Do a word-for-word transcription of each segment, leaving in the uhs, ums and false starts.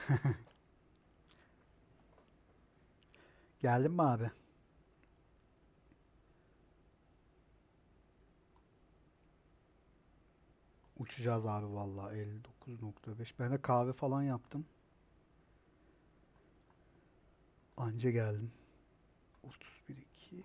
Geldin mi abi? Uçacağız abi vallahi elli dokuz nokta beş. Ben de kahve falan yaptım. Anca geldim. otuz bir iki.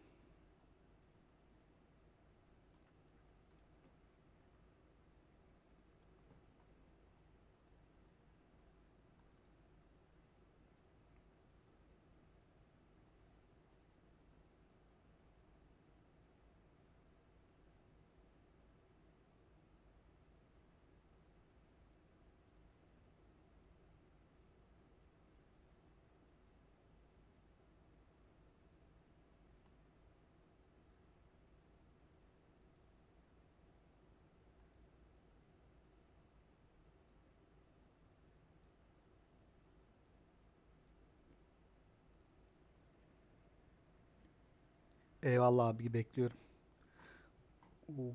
Eyvallah abi bekliyorum. Oo,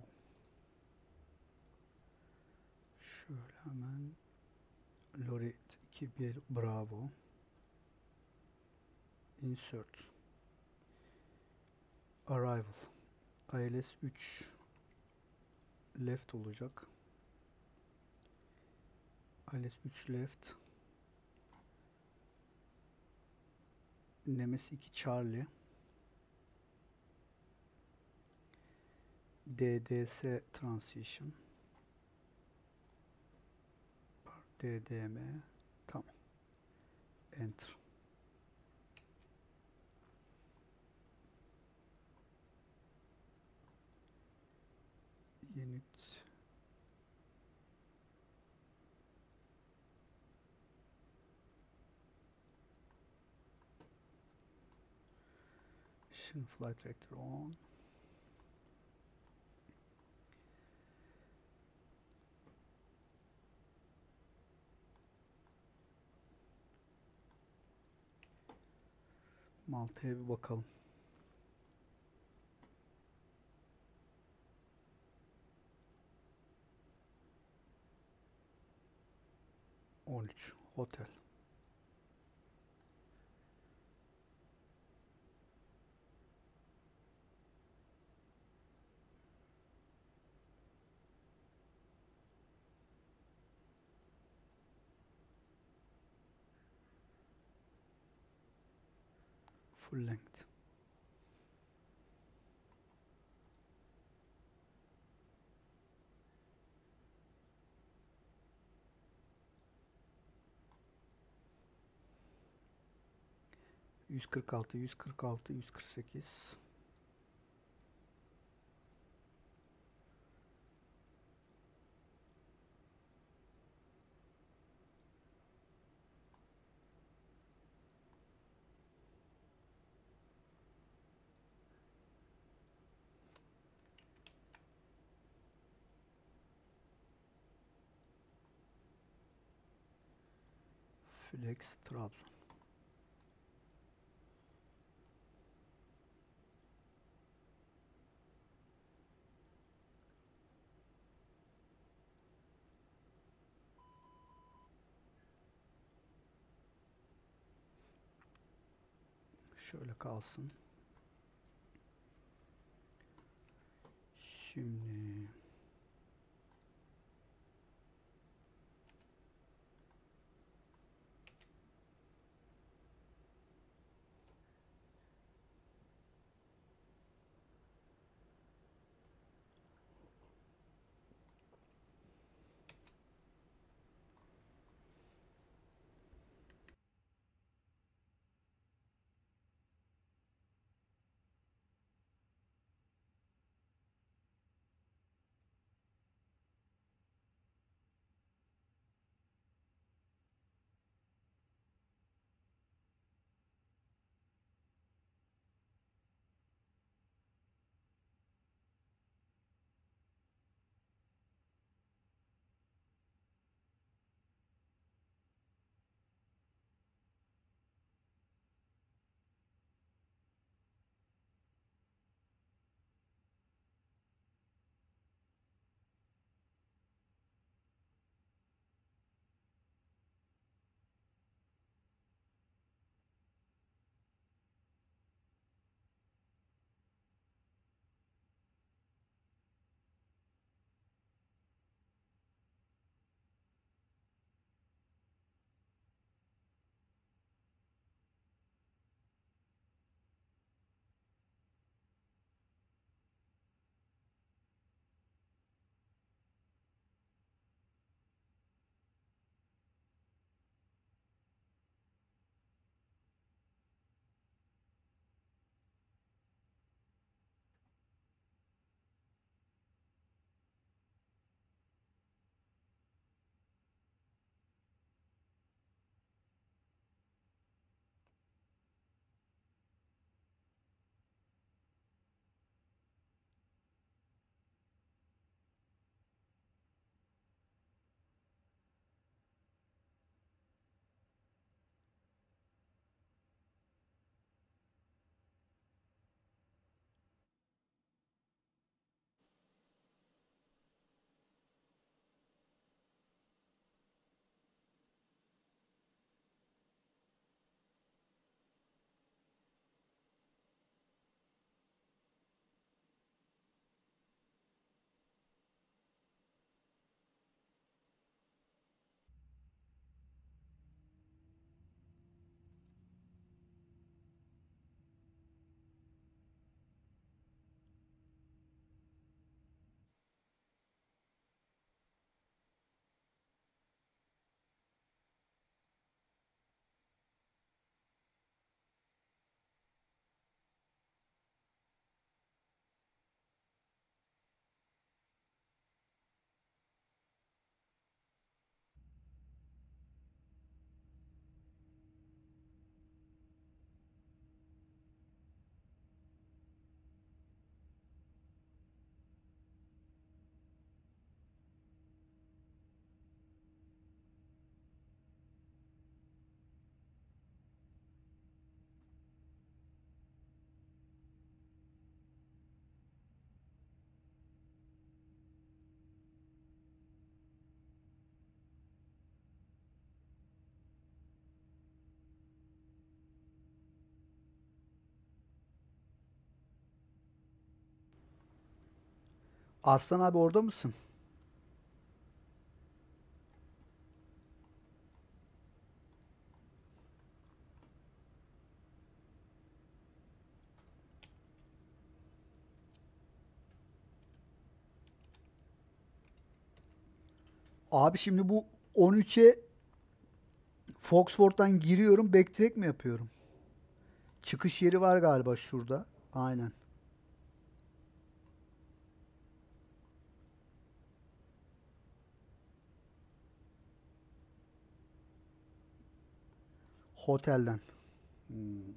şöyle hemen Loret iki bir Bravo. Insert. Arrival. I L S üç left olacak. I L S üç left. Nemes iki Charlie. D D S transition. D D M. Tamam. Enter. Unit. Şimdi flight director on. Malta'ya bir bakalım. on üç. Hotel. Full length. yüz kırk altı, yüz kırk altı, yüz kırk sekiz. Flex Trabzon. Şöyle kalsın. Şimdi Arslan abi orada mısın? Abi şimdi bu on üçe Foxford'dan giriyorum. Backtrack mi yapıyorum? Çıkış yeri var galiba şurada. Aynen. Hotelden. Hmm,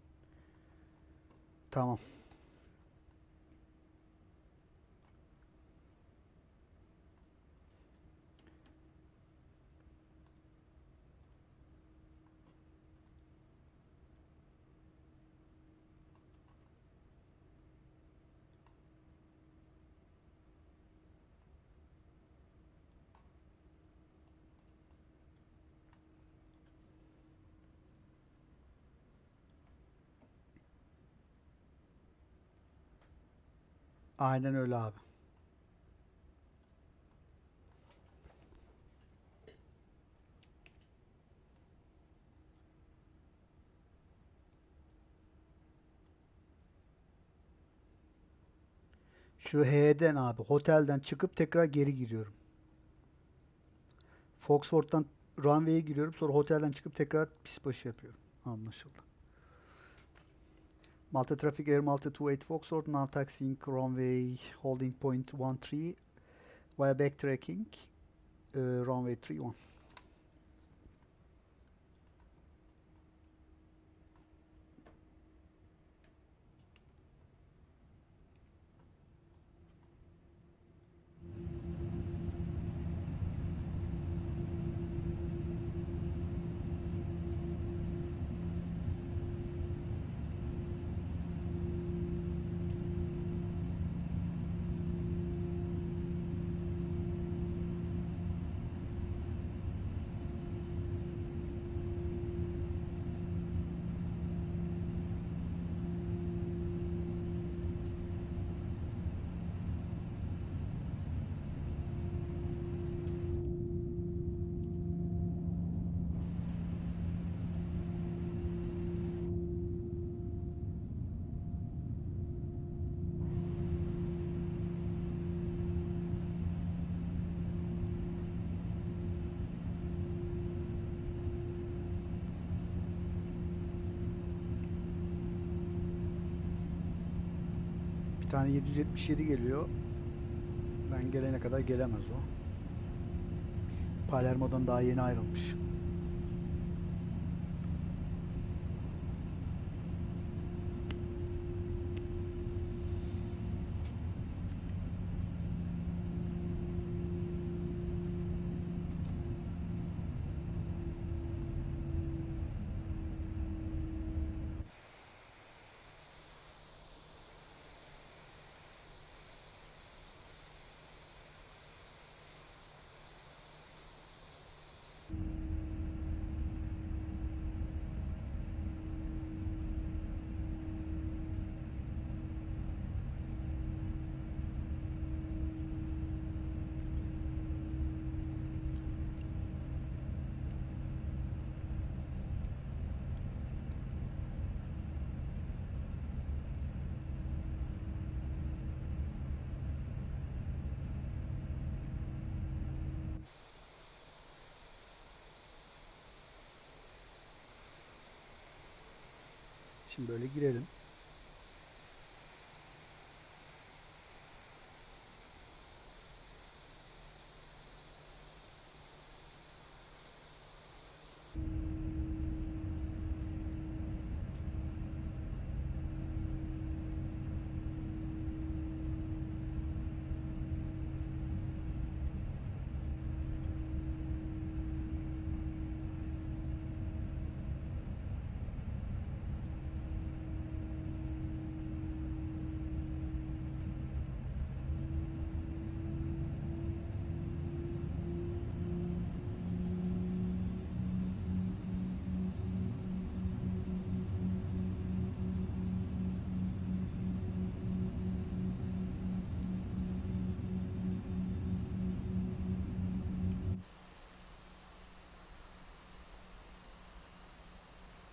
tamam. Aynen öyle abi. Şu H'den abi. Otelden çıkıp tekrar geri giriyorum. Foxford'dan runway'e giriyorum. Sonra otelden çıkıp tekrar pist başı yapıyorum. Anlaşıldı. Malta Traffic Air Malta two eight Foxtrot now taxiing runway holding point one three via backtracking uh, runway three one. Bir tane yedi yüz yetmiş yedi geliyor. Ben gelene kadar gelemez o. Palermo'dan daha yeni ayrılmış. Şimdi böyle girelim.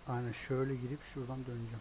Aynen şöyle girip şuradan döneceğim.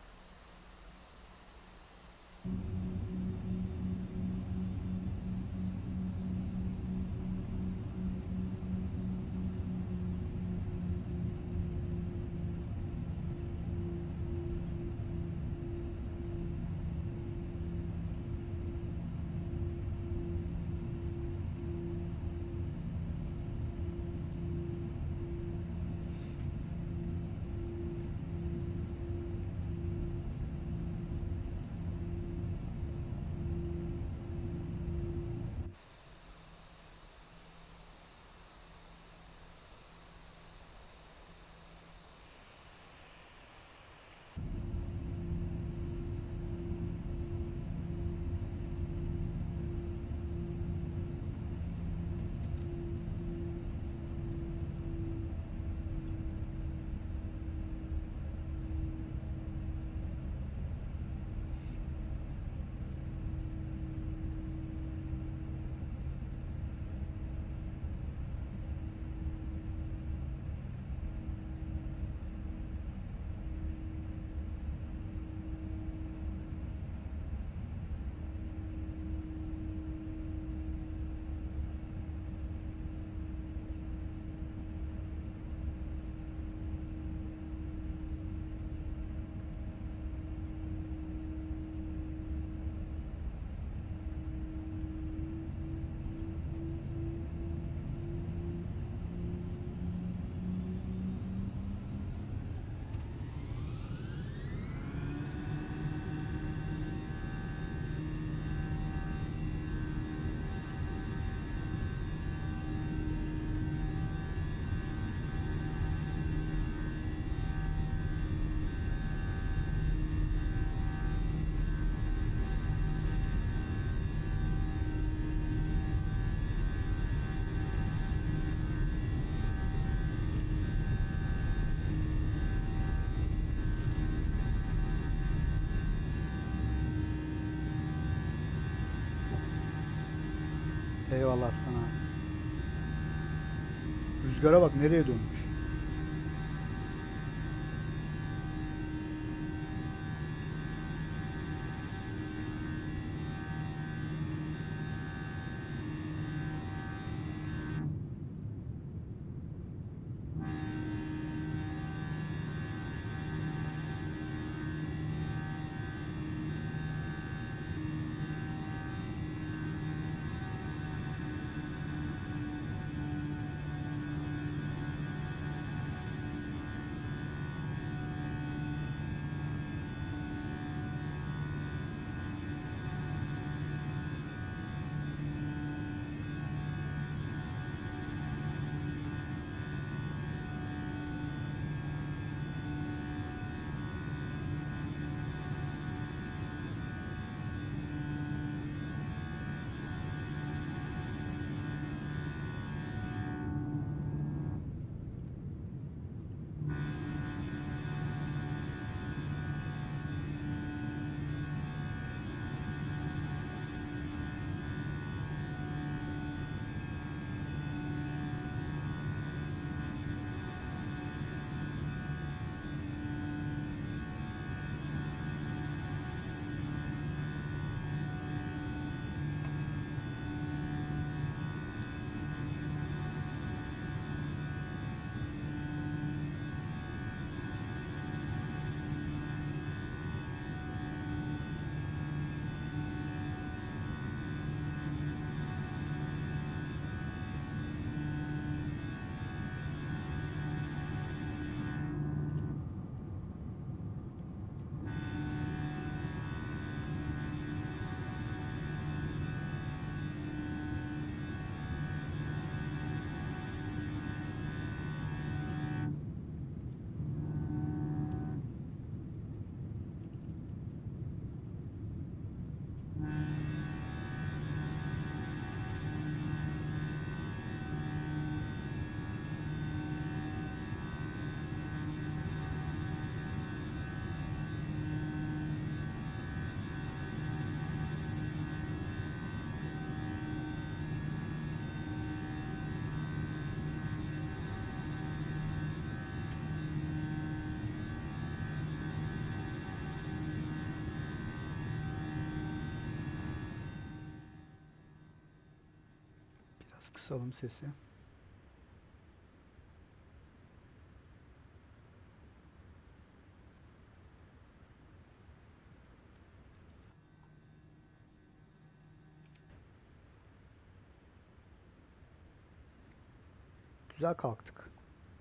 Eyvallah Aslan abi. Rüzgara bak nereye dönmüş. Biraz kısalım sesi. Güzel kalktık.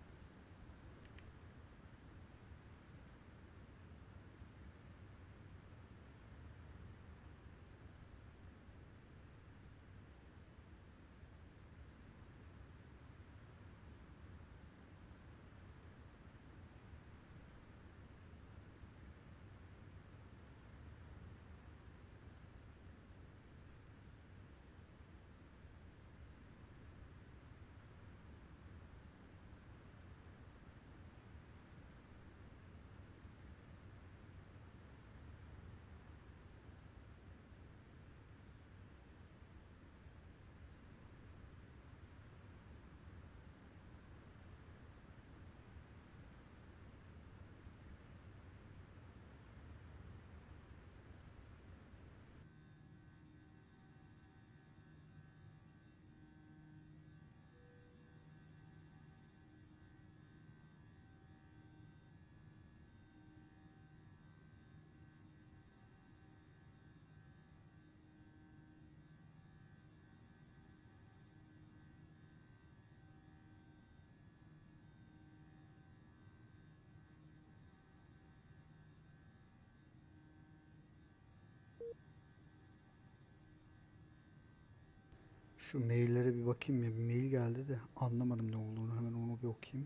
Şu maillere bir bakayım ya. Bir mail geldi de anlamadım ne olduğunu. Hemen onu bir okuyayım.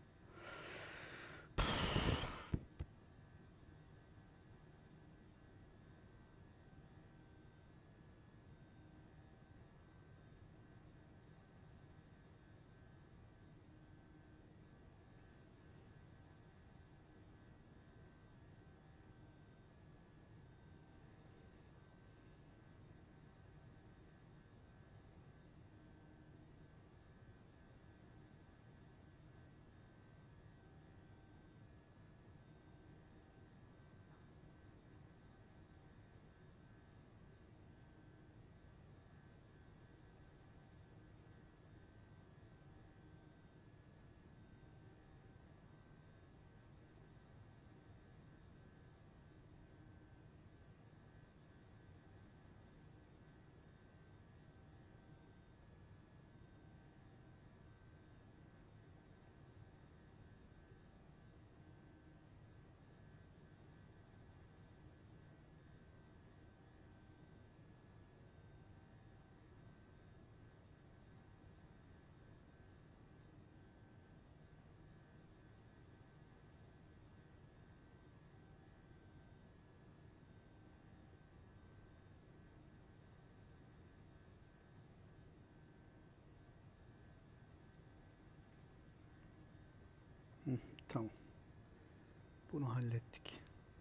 Hı, tamam. Bunu hallettik.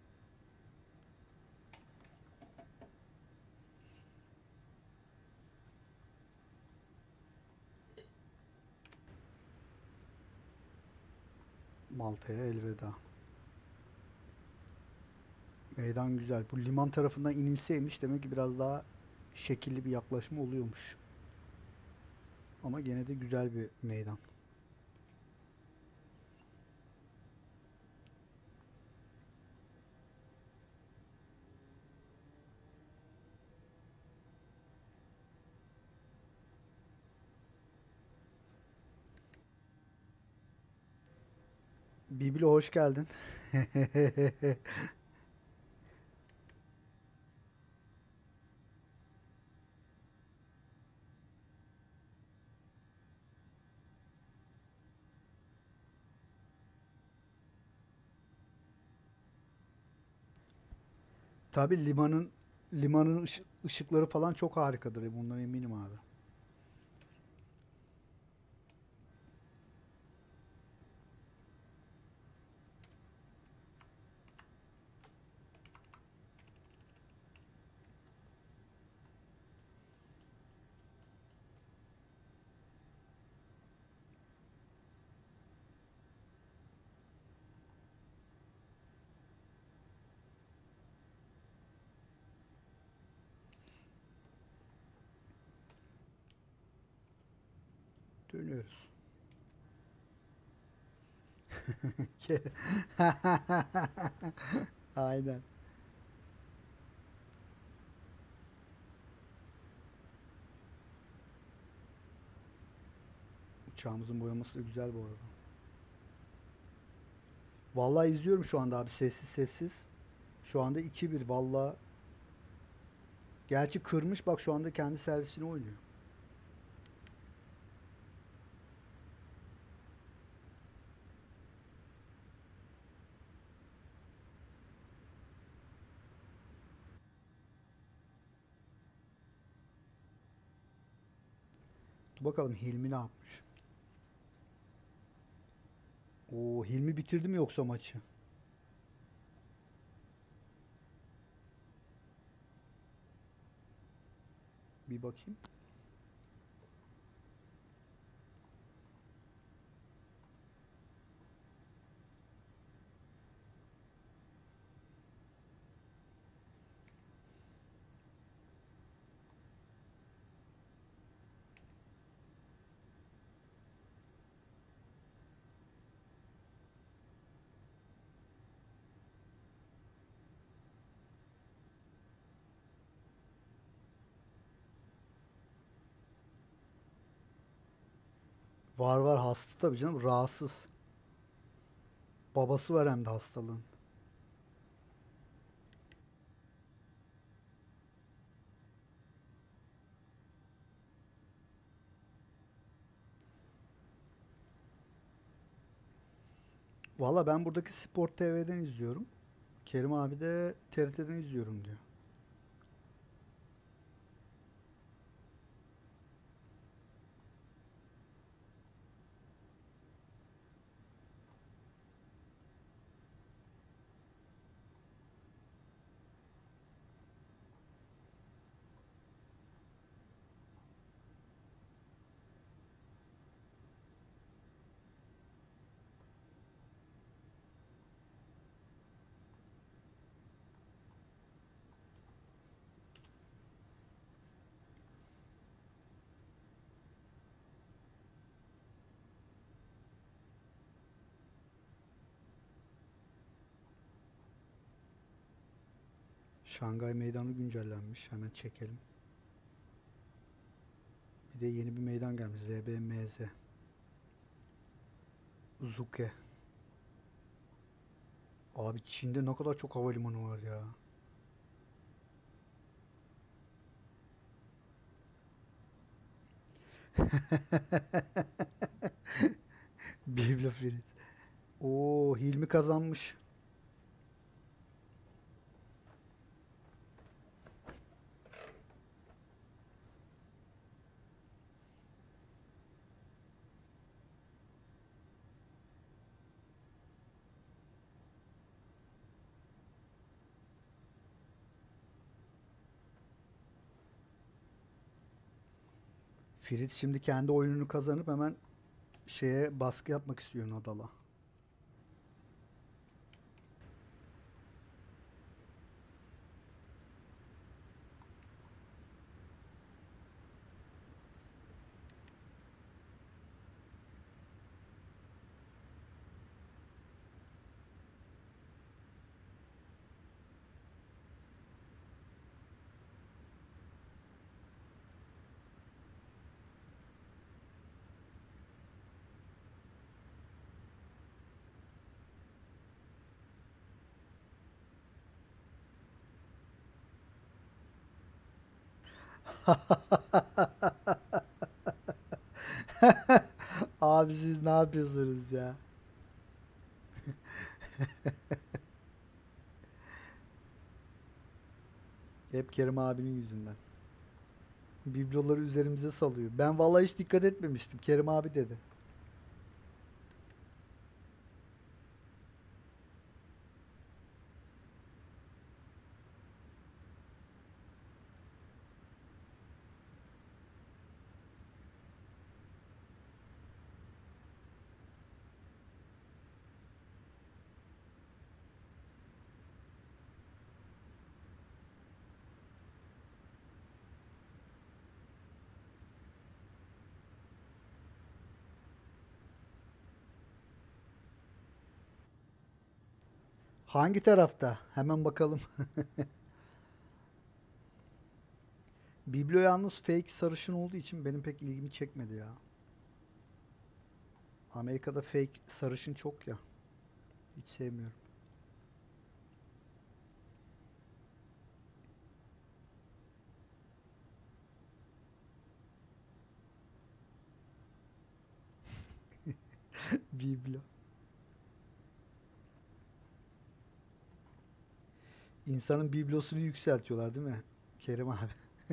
Malta'ya elveda. Meydan güzel. Bu liman tarafından inilseymiş demek ki biraz daha şekilli bir yaklaşım oluyormuş. Ama gene de güzel bir meydan. Biblo hoş geldin. Tabii limanın limanın ışı- ışıkları falan çok harikadır. Bundan eminim abi. Dönüyoruz. Aynen. Uçağımızın boyaması da güzel bu arada. Vallahi izliyorum şu anda abi, sessiz sessiz. Şu anda iki bir vallahi. Gerçi kırmış, bak şu anda kendi servisini oynuyor. Dur bakalım Hilmi ne yapmış. Oo, Hilmi bitirdi mi yoksa maçı? Bir bakayım. Var var, hasta tabii canım, rahatsız. Babası var hem de hastalığın. Valla ben buradaki Sport T V'den izliyorum. Kerim abi de T R T'den izliyorum diyor. Şangay Meydanı güncellenmiş. Hemen çekelim. Bir de yeni bir meydan gelmiş. Z B M Z. Zuke. Abi Çin'de ne kadar çok havalimanı var ya. Biblo Ferit. Oo, Hilmi kazanmış. Ferit şimdi kendi oyununu kazanıp hemen şeye baskı yapmak istiyor Nadal'a. Abi siz ne yapıyorsunuz ya? Hep Kerim abinin yüzünden. Bibloları üzerimize salıyor. Ben vallahi hiç dikkat etmemiştim. Kerim abi dedi. Hangi tarafta? Hemen bakalım. Biblo yalnız fake sarışın olduğu için benim pek ilgimi çekmedi ya. Amerika'da fake sarışın çok ya. Hiç sevmiyorum. Biblo. İnsanın biblosunu yükseltiyorlar değil mi? Kerim abi.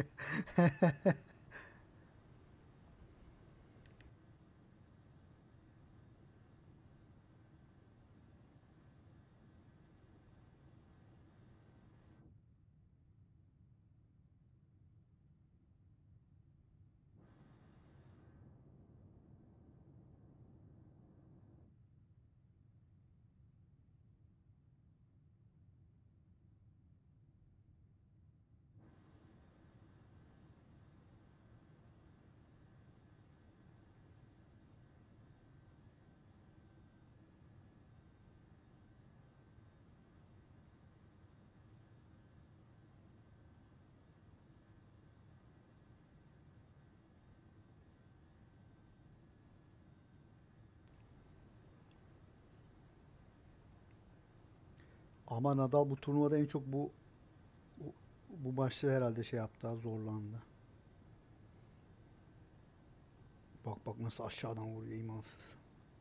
Ama Nadal bu turnuvada en çok bu bu, bu maçta herhalde şey yaptı, ha, zorlandı. Bak bak nasıl aşağıdan vuruyor imansız.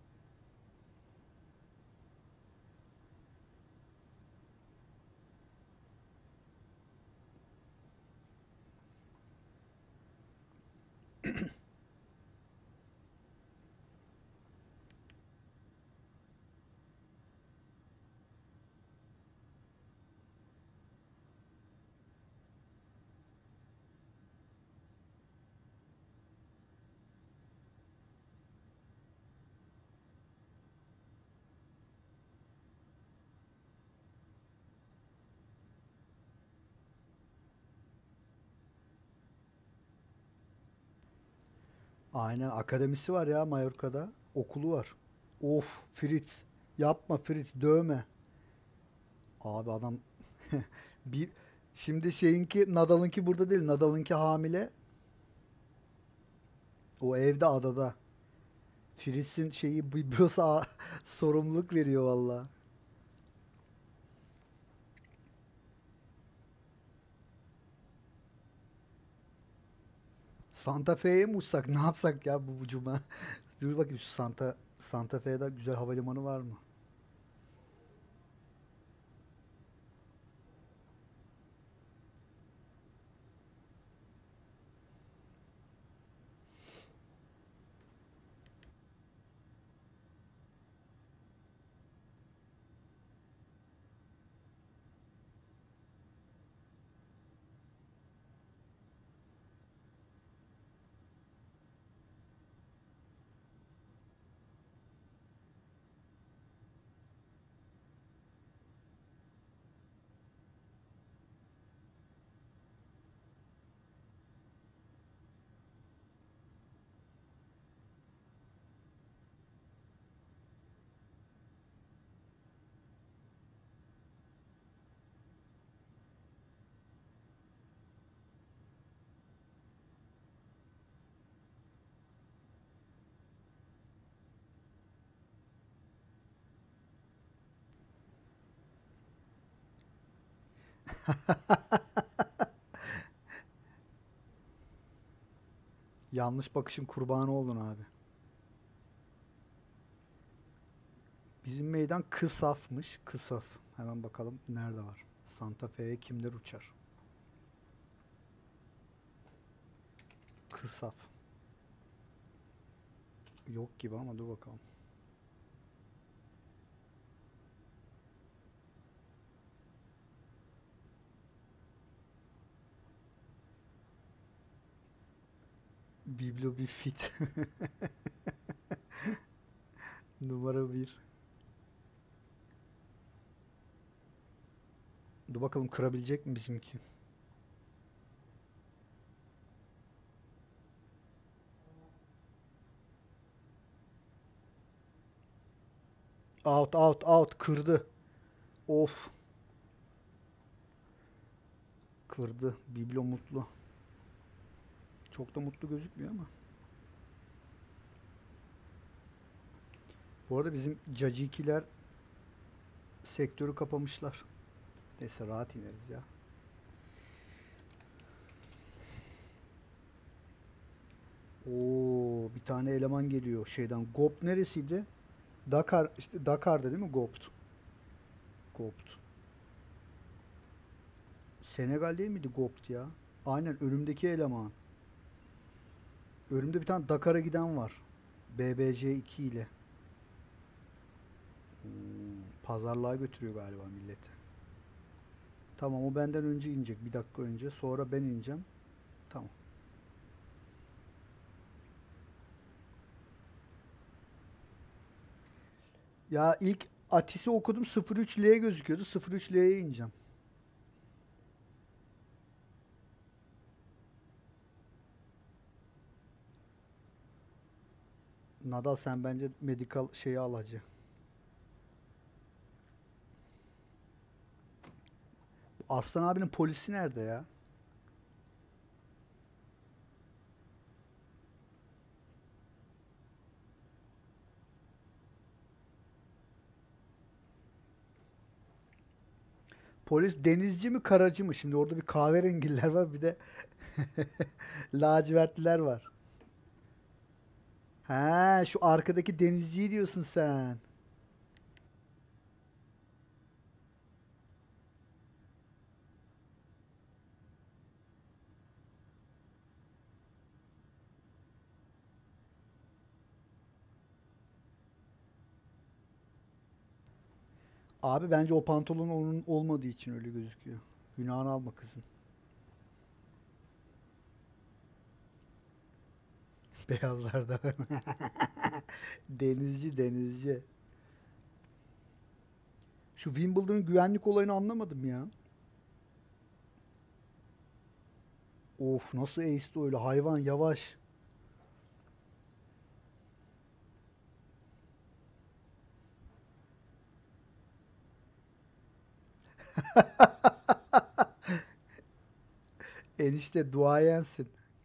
Aynen, akademisi var ya Mallorca'da. Okulu var. Of Fritz. Yapma Fritz, dövme. Abi adam bir şimdi şeyinki Nadal'ınki burada değil. Nadal'ınki hamile. O evde adada. Fritz'in şeyi Bibrosa sorumluluk veriyor valla. Santa Fe'ye mi uçsak? Ne yapsak ya bu, bu cuma? Dur bakayım, şu Santa Santa Fe'de güzel havalimanı var mı? Yanlış bakışın kurbanı oldun abi. Bizim meydan Kısaf'mış. Kısaf. Hemen bakalım nerede var. Santa Fe'ye kimler uçar? Kısaf. Yok gibi ama dur bakalım. Biblo bir fit. Numara bir. Dur bakalım kırabilecek mi bizimki? Out out out kırdı. Of. Kırdı. Biblo mutlu. Çok da mutlu gözükmüyor ama. Bu arada bizim cacikiler sektörü kapamışlar. Neyse rahat ineriz ya. Oo, bir tane eleman geliyor şeyden. Gopt neresiydi? Dakar işte Dakar'da değil mi Gopt? Gopt. Senegal değil miydi Gopt ya? Aynen önümdeki eleman. Önümde bir tane Dakar'a giden var. B B C iki ile. Hmm, pazarlığa götürüyor galiba milleti. Tamam o benden önce inecek. Bir dakika önce. Sonra ben ineceğim. Tamam. Ya ilk Atis'i okudum sıfır üç L gözüküyordu. sıfır üç L'ye ineceğim. Nadal sen bence medikal şeyi al hacı. Arslan abinin polisi nerede ya? Polis denizci mi karacı mı? Şimdi orada bir kahverengiler var bir de lacivertliler var. Ha şu arkadaki denizciyi diyorsun sen. Abi bence o pantolon onun olmadığı için öyle gözüküyor. Günahını alma kızın. Beyazlarda var. Denizci denizci. Şu Wimbledon'ın güvenlik olayını anlamadım ya. Of nasıl ace'di öyle hayvan yavaş. Enişte duayensin.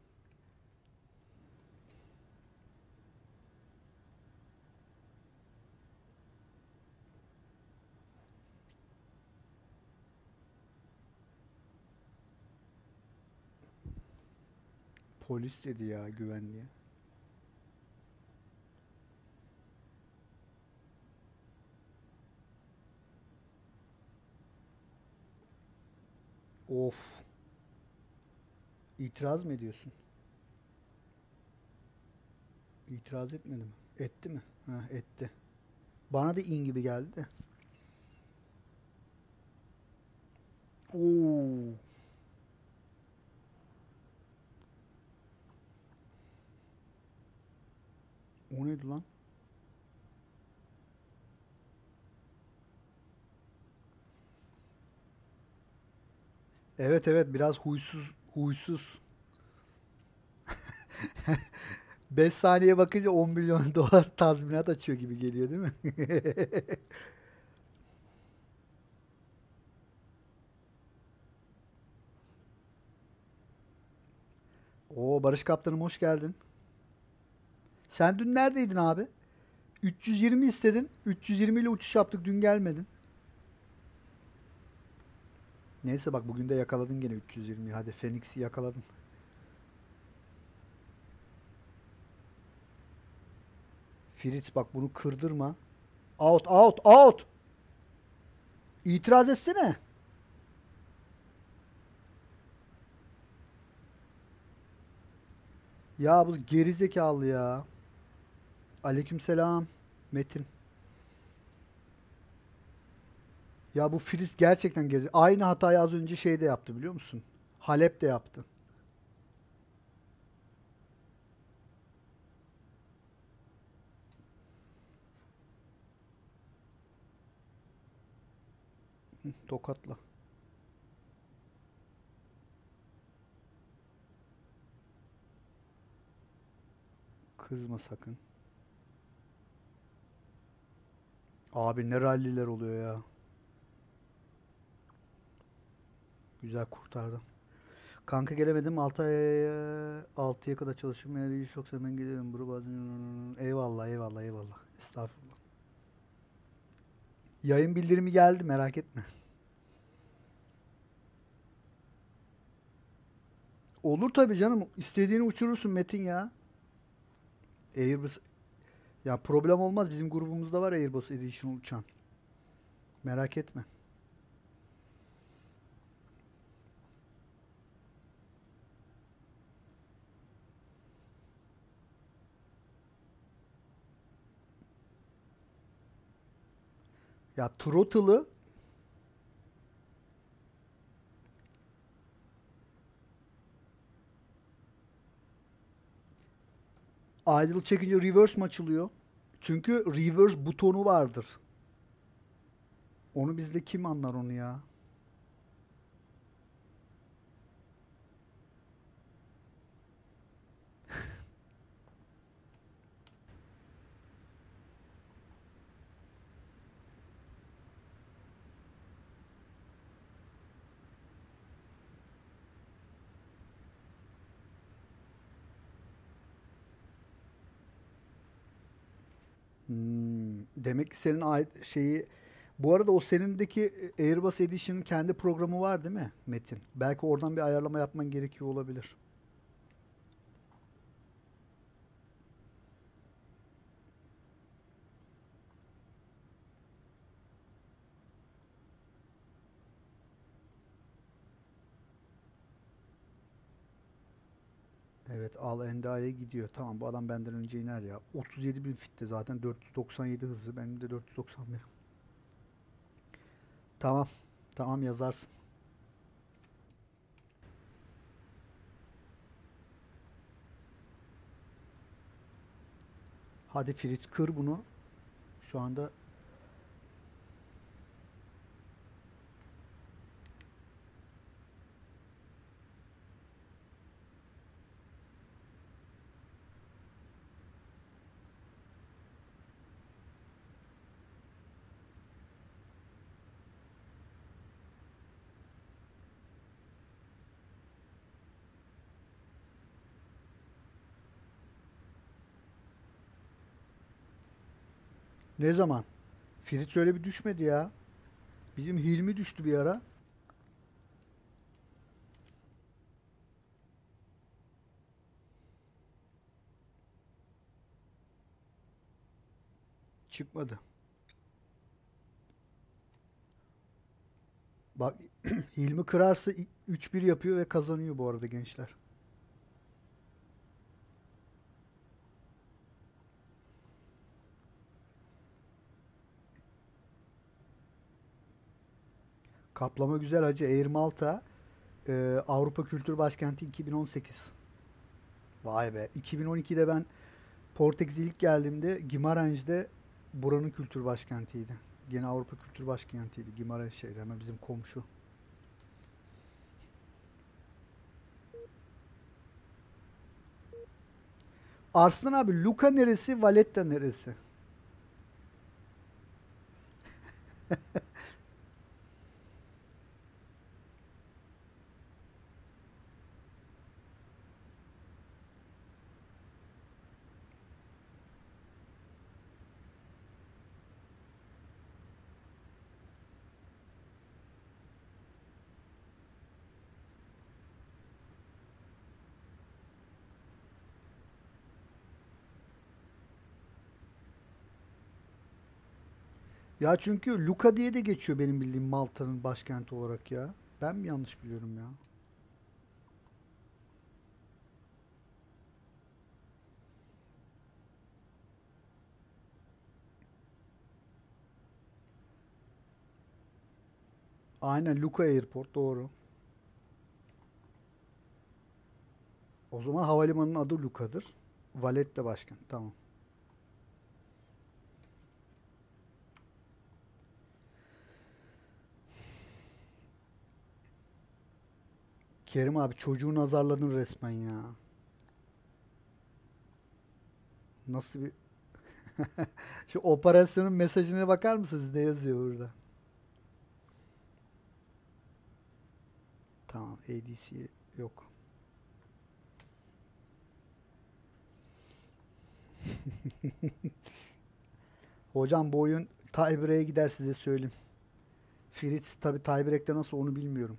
Polis dedi ya güvenliğe. Of. İtiraz mı ediyorsun? İtiraz etmedi mi? Etti mi? Ha etti. Bana da in gibi geldi de. Oo. O neydi lan? Evet evet biraz huysuz huysuz. beş saniye bakınca on milyon dolar tazminat açıyor gibi geliyor değil mi? Oo Barış Kaptanım hoş geldin. Sen dün neredeydin abi? üç yüz yirmi istedin. üç yüz yirmi ile uçuş yaptık dün gelmedin. Neyse bak bugün de yakaladın gene üç yüz yirmiyi. Hadi Phoenix'i yakaladın. Fritz bak bunu kırdırma. Out out out. İtiraz etsene. Ya bu gerizekalı ya. Aleykümselam Metin. Ya bu Fritz gerçekten geri. Aynı hatayı az önce şeyde yaptı biliyor musun? Halep'te yaptı. Hı, tokatla. Kızma sakın. Abi ne ralliler oluyor ya. Güzel kurtardı. Kanka gelemedim. altı aya altıya kadar çalışırım. Eğer iş yoksa ben gelirim. Buru bazen... Eyvallah eyvallah eyvallah. Estağfurullah. Yayın bildirimi geldi, merak etme. Olur tabii canım. İstediğini uçurursun Metin ya. Airbus ya, problem olmaz. Bizim grubumuzda var Airbus Edition uçan. Merak etme. Ya throttle'ı idle çekince reverse mi açılıyor? Çünkü reverse butonu vardır. Onu bizde kim anlar onu ya? Hmm, demek ki senin ait şeyi, bu arada o senindeki Airbus Edition'ın kendi programı var değil mi Metin? Belki oradan bir ayarlama yapman gerekiyor olabilir. Evet, Al Enda'ya gidiyor. Tamam, bu adam benden önce iner ya. otuz yedi bin fitte zaten, dört yüz doksan yedi hızlı. Benim de dört yüz doksan bir. Tamam. Tamam, yazarsın. Hadi Fritz, kır bunu. Şu anda ne zaman? Fritz öyle bir düşmedi ya. Bizim Hilmi düştü bir ara. Çıkmadı. Bak, Hilmi kırarsa üç bir yapıyor ve kazanıyor bu arada gençler. Kaplama güzel hacı. Air Malta e, Avrupa Kültür Başkenti iki bin on sekiz. Vay be. iki bin on ikide ben Portekiz'e ilk geldiğimde Guimarães'de buranın kültür başkentiydi. Gene Avrupa Kültür Başkentiydi. Guimarães şehri, hemen bizim komşu. Arslan abi, Luka neresi? Valletta neresi? Ya çünkü Luka diye de geçiyor benim bildiğim Malta'nın başkenti olarak ya. Ben mi yanlış biliyorum ya? Aynen, Luka Airport doğru. O zaman havalimanının adı Luka'dır. Valletta başkent. Tamam. Kerim abi, çocuğu nazarladın resmen ya. Nasıl bir... Şu operasyonun mesajına bakar mısınız? Ne yazıyor burada? Tamam, A D C yok. Hocam bu oyun tiebreak'e gider size söyleyeyim. Fritz tabi tiebreak'te nasıl onu bilmiyorum.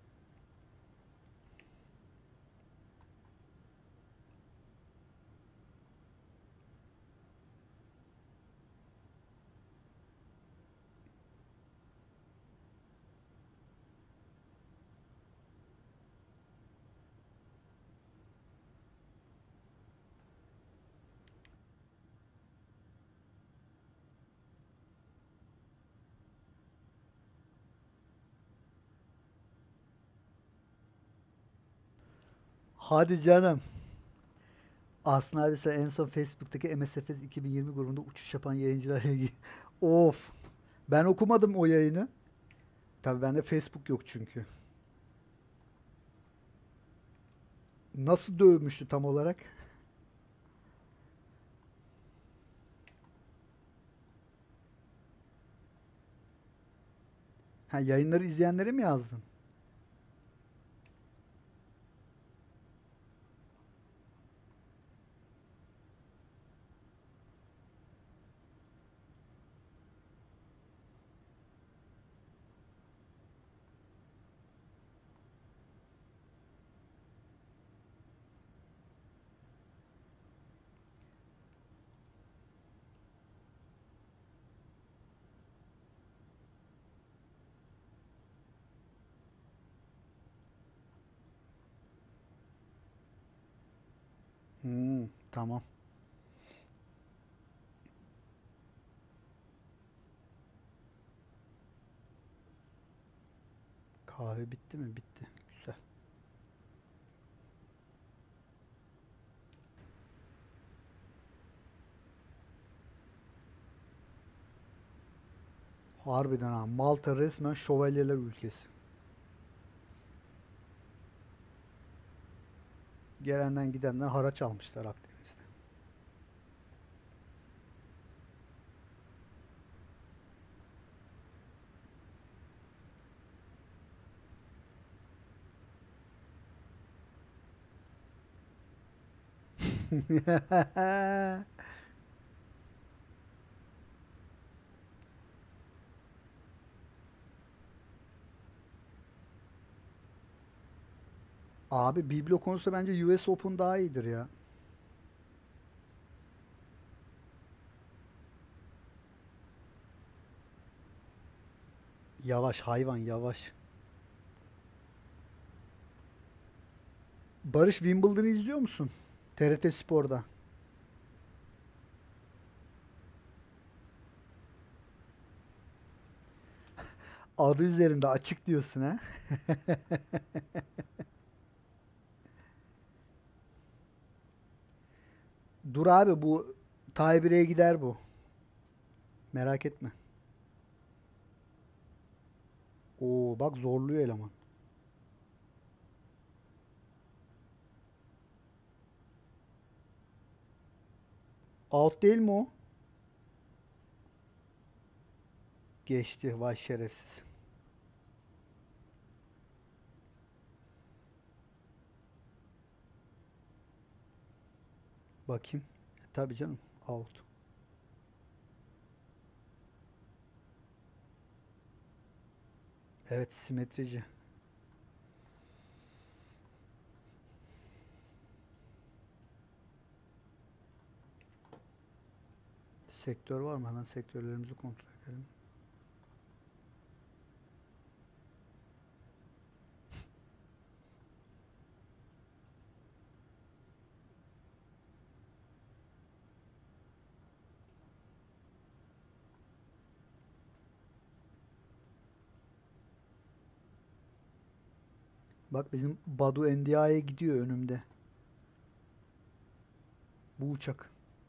Hadi canım. Aslında abi sen en son Facebook'taki M S F S iki bin yirmi grubunda uçuş yapan yayıncılarla ilgili. Of. Ben okumadım o yayını. Tabii bende Facebook yok çünkü. Nasıl dövmüştü tam olarak? Ha, yayınları izleyenlere mi yazdın? Hmm, tamam. Kahve bitti mi? Bitti. Güzel. Harbiden ha. Malta resmen şövalyeler ülkesi. Gelenden gidenden haraç almışlar Akdeniz'de. Abi biblo konusu bence U S Open daha iyidir ya. Yavaş hayvan yavaş. Barış Wimbledon'ı izliyor musun? T R T Spor'da. Adı üzerinde açık diyorsun ha. Dur abi bu tiebreak'e gider bu. Merak etme. Oo bak zorluyor eleman. Out değil mi o? Geçti vay şerefsiz. Bakayım. E, tabii canım. Out. Evet simetrici. Sektör var mı? Hemen sektörlerimizi kontrol edelim. Bak bizim Badu Endia'ya gidiyor önümde. Bu uçak.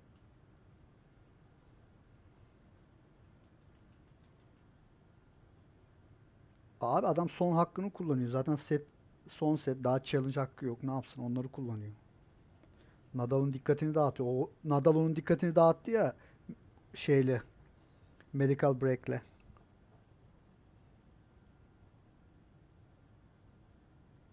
Abi adam son hakkını kullanıyor. Zaten set son set daha challenge hakkı yok. Ne yapsın? Onları kullanıyor. Nadal'ın dikkatini dağıtıyor. O Nadal onun dikkatini dağıttı ya şeyle medical break'le.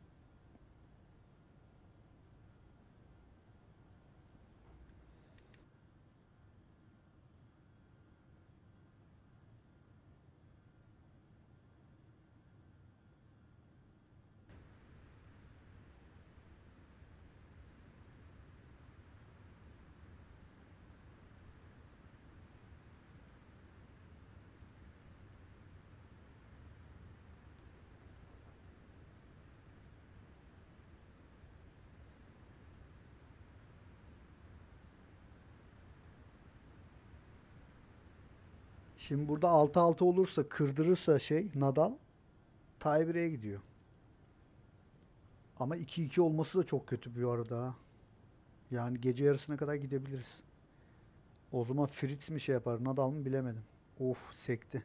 Şimdi burada altı altı olursa, kırdırırsa şey Nadal tiebreak'e gidiyor. Ama iki iki olması da çok kötü bir arada, ha. Yani gece yarısına kadar gidebiliriz. O zaman Fritz mi şey yapar, Nadal mı bilemedim. Of, sekti.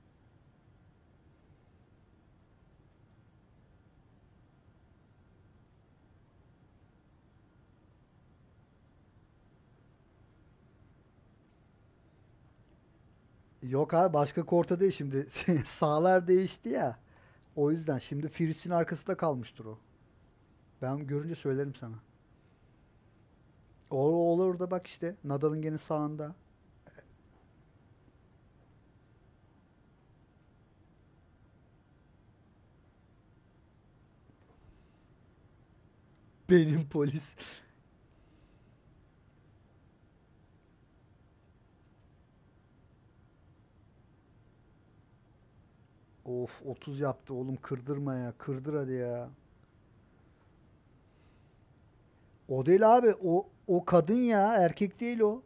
Yok abi, başka korta değil şimdi. Sağlar değişti ya. O yüzden şimdi Fritz'in arkasında kalmıştır o. Ben görünce söylerim sana. O olur da bak işte Nadal'ın gene sağında. Benim polis. Of, otuz yaptı oğlum, kırdırma ya. Kırdır hadi ya. O değil abi. O o kadın ya. Erkek değil o.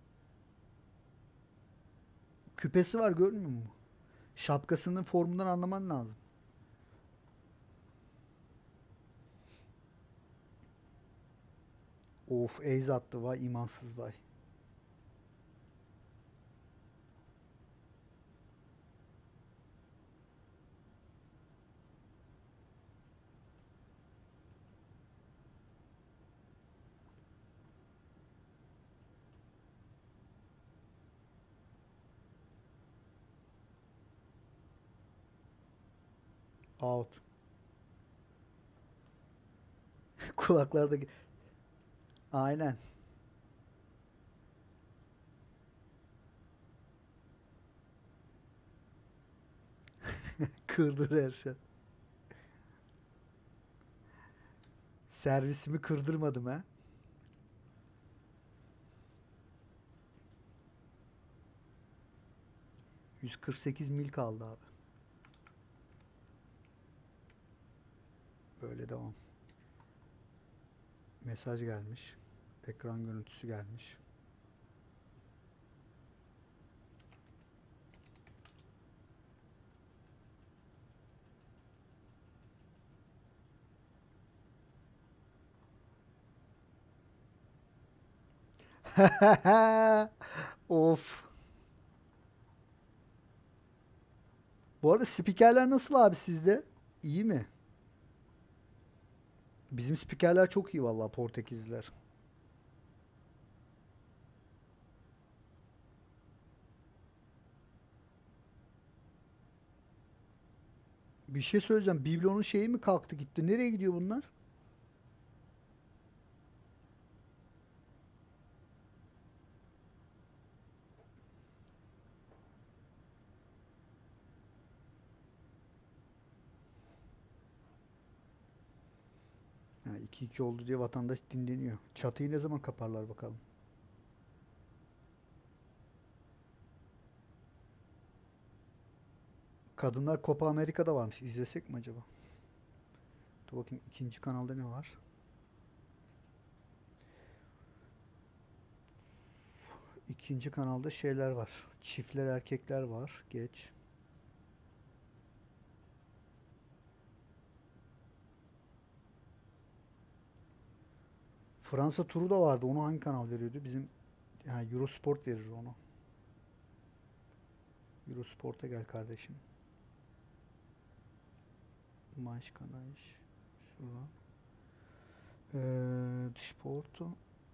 Küpesi var, görmüyor musun? Şapkasının formundan anlaman lazım. Of, ace attı, vay imansız vay. Out. Kulaklarda. Aynen. Kırdır her şey. Servisimi kırdırmadım ha. yüz kırk sekiz mil kaldı abi. Böyle devam. Mesaj gelmiş. Ekran görüntüsü gelmiş. Of. Bu arada spikerler nasıl abi sizde? İyi mi? Bizim spikerler çok iyi vallahi, Portekizliler. Bir şey söyleyeceğim. Biblonun şeyi mi kalktı gitti? Nereye gidiyor bunlar? Ha, iki iki oldu diye vatandaş dinleniyor. Çatıyı ne zaman kaparlar bakalım. Kadınlar Copa Amerika'da varmış. İzlesek mi acaba? Dur bakayım, ikinci kanalda ne var? İkinci kanalda şeyler var. Çiftler erkekler var. Geç. Fransa turu da vardı. Onu hangi kanal veriyordu? Bizim, yani Eurosport verir onu. Eurosport'a gel kardeşim. Maaş kanal. Şuradan. Ee, dış portu.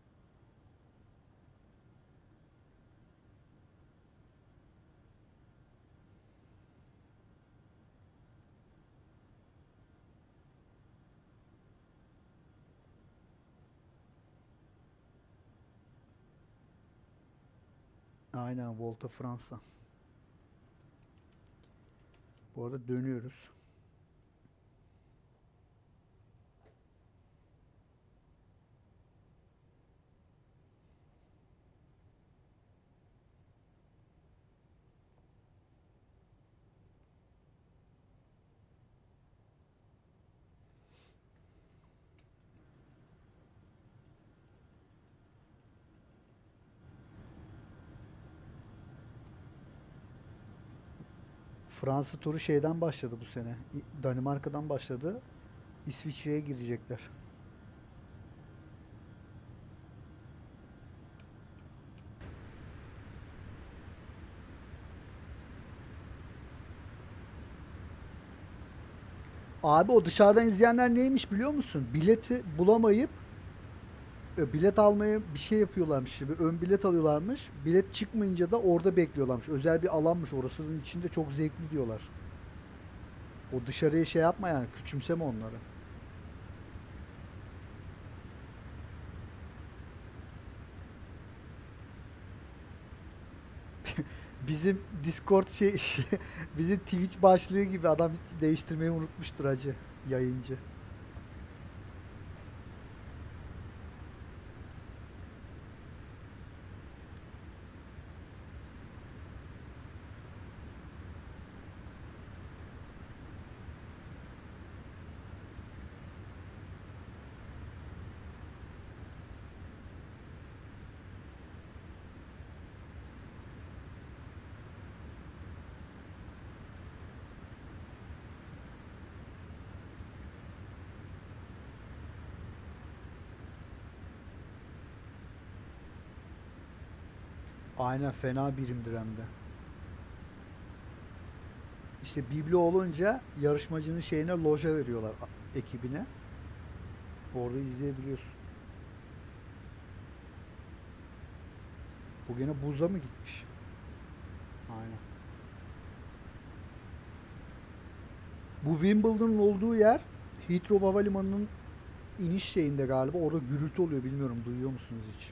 Aynen, Volta Fransa. Bu arada dönüyoruz. Fransa turu şeyden başladı bu sene. İ- Danimarka'dan başladı. İsviçre'ye girecekler. Abi o dışarıdan izleyenler neymiş biliyor musun? Bileti bulamayıp e, bilet almaya bir şey yapıyorlarmış. Bir ön bilet alıyorlarmış. Bilet çıkmayınca da orada bekliyorlarmış. Özel bir alanmış orasının içinde, çok zevkli diyorlar. O dışarıya şey yapma yani, küçümseme onları. Bizim Discord şey, bizim Twitch başlığı gibi adam hiç değiştirmeyi unutmuştur hacı, yayıncı. Aynen, fena birimdir hem de. İşte biblo olunca yarışmacının şeyine loja veriyorlar, a- ekibine. Orada izleyebiliyorsun. Bu gene buza mı gitmiş? Aynen. Bu Wimbledon'un olduğu yer Heathrow Havalimanı'nın iniş şeyinde galiba. Orada gürültü oluyor. Bilmiyorum, duyuyor musunuz hiç?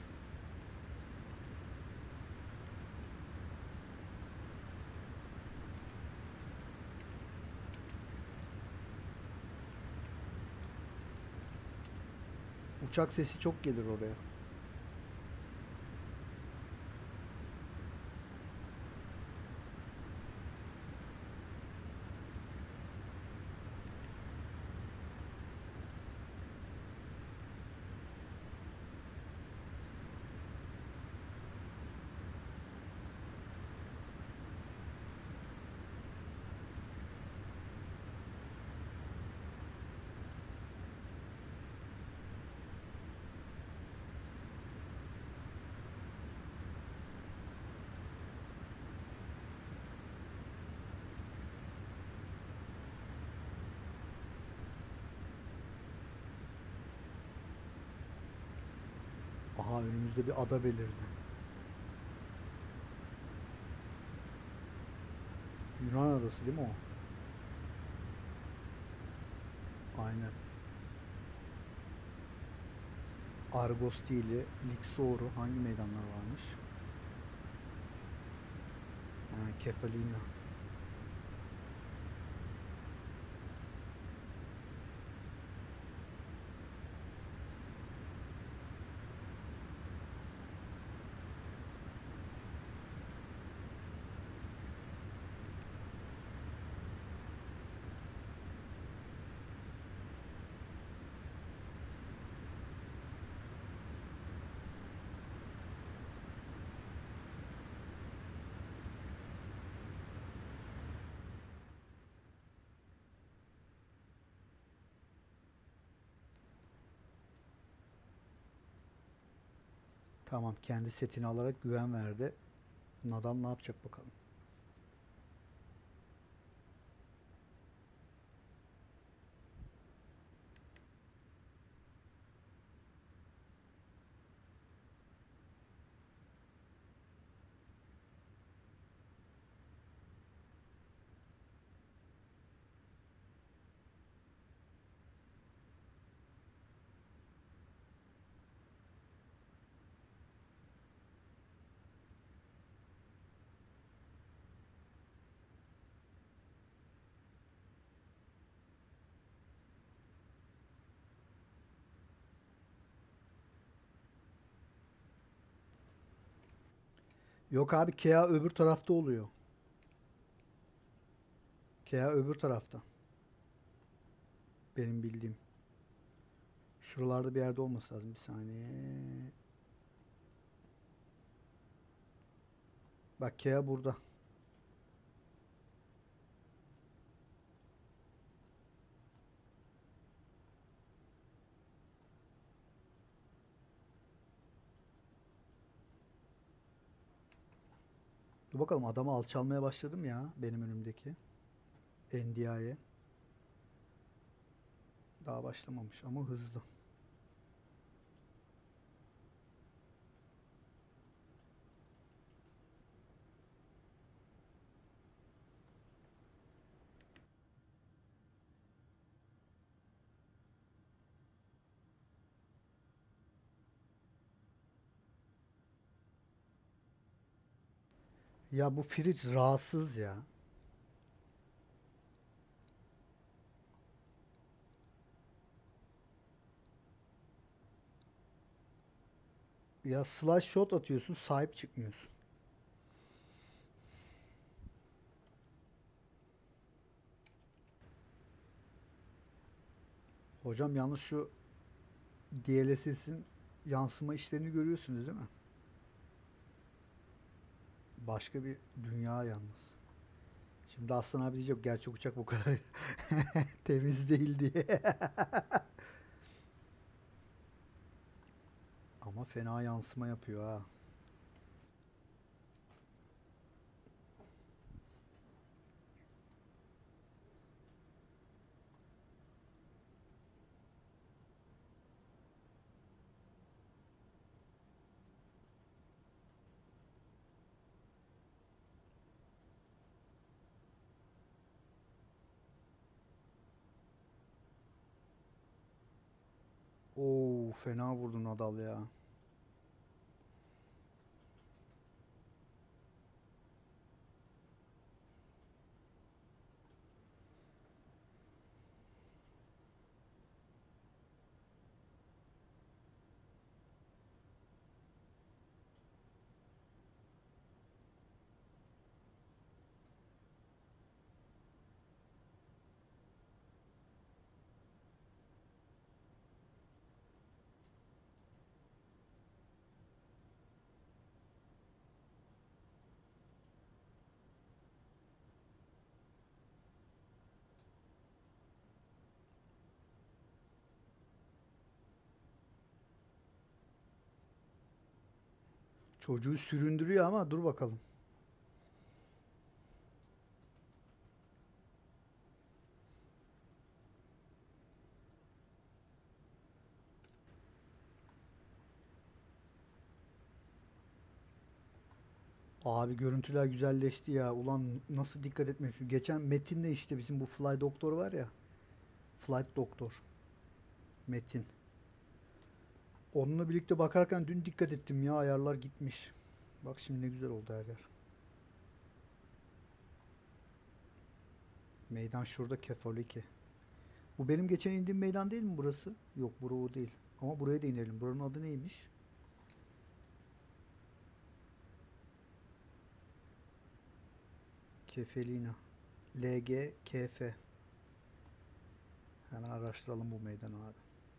Uçak sesi çok gelir oraya. Aha, önümüzde bir ada belirdi. Yunan adası değil mi o? Aynen. Argos değil, Lixouro. Hangi meydanlar varmış? Ha, Kefalina. Tamam, kendi setini alarak güven verdi. Nadal ne yapacak bakalım. Yok abi, Kea öbür tarafta oluyor. Kea öbür tarafta. Benim bildiğim. Şuralarda bir yerde olması lazım. Bir saniye. Bak, Kea burada. Dur bakalım, adamı alçalmaya başladım ya benim önümdeki. N D I'ye. Daha başlamamış ama hızlı. Ya bu Fritz rahatsız ya. Ya slash shot atıyorsun, sahip çıkmıyorsun. Hocam yalnız şu D L S S'in yansıma işlerini görüyorsunuz değil mi? Başka bir dünya yalnız. Şimdi Aslan abi diyecek gerçek uçak bu kadar temiz değil diye. Ama fena yansıma yapıyor ha. Oo, fena vurdun Nadal ya. Çocuğu süründürüyor ama dur bakalım. Abi görüntüler güzelleşti ya. Ulan nasıl dikkat etmemişim. Geçen Metin'le işte bizim bu Fly Doktor var ya. Flight Doktor. Metin. Onunla birlikte bakarken dün dikkat ettim ya, ayarlar gitmiş. Bak şimdi ne güzel oldu her yer. Meydan şurada, Kefoliki. Bu benim geçen indiğim meydan değil mi burası? Yok, bura o değil. Ama buraya da inelim. Buranın adı neymiş? Kefelina. L G K F. Hemen araştıralım bu meydanı abi.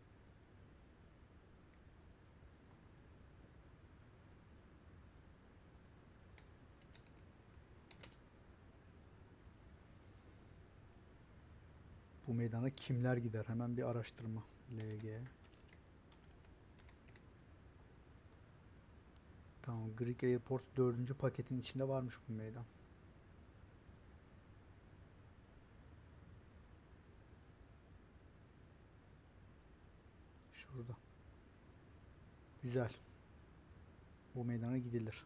Bu meydana kimler gider? Hemen bir araştırma. L G. Tamam. Greek Airport dördüncü paketin içinde varmış bu meydan. Şurada. Güzel. Bu meydana gidilir.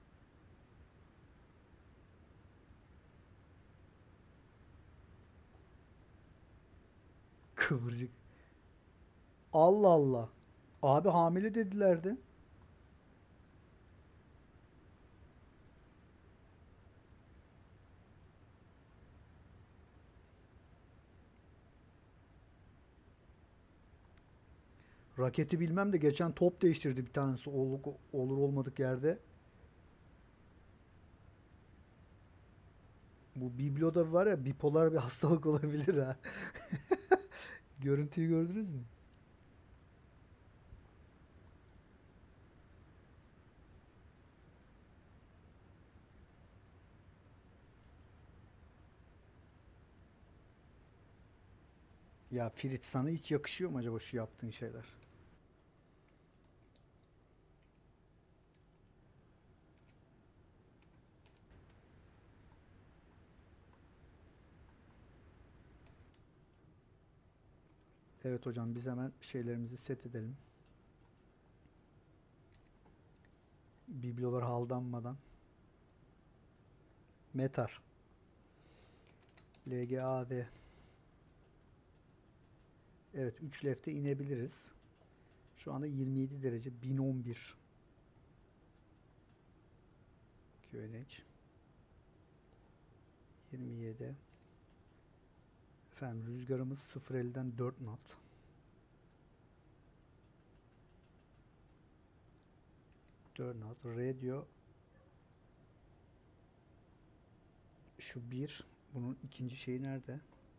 Kıvırcık. Allah Allah. Abi hamile dedilerdi. Raketi bilmem de geçen top değiştirdi bir tanesi olur, olur olmadık yerde. Bu bibloda var ya, bipolar bir hastalık olabilir ha. Görüntüyü gördünüz mü? Ya Ferit, sana hiç yakışıyor mu acaba şu yaptığın şeyler? Evet hocam biz hemen şeylerimizi set edelim. Biblolar haldanmadan. Metar. L G A D. Evet üç lefte inebiliriz. Şu anda yirmi yedi derece. bin on bir. Q N H. yirmi yedi. Efendim rüzgarımız sıfır elden dört knot. dört knot. Radio şu bir. Bunun ikinci şeyi nerede?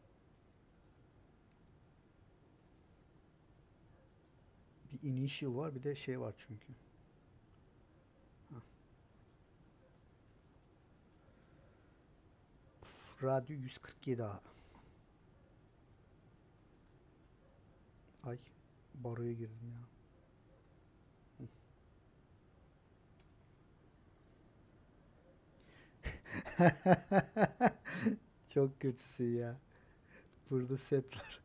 Bir initial var bir de şey var çünkü. Hah. Radyo yüz kırk yedi abi. Ay baroya girdim ya. Çok kötüsün ya. Burada set var.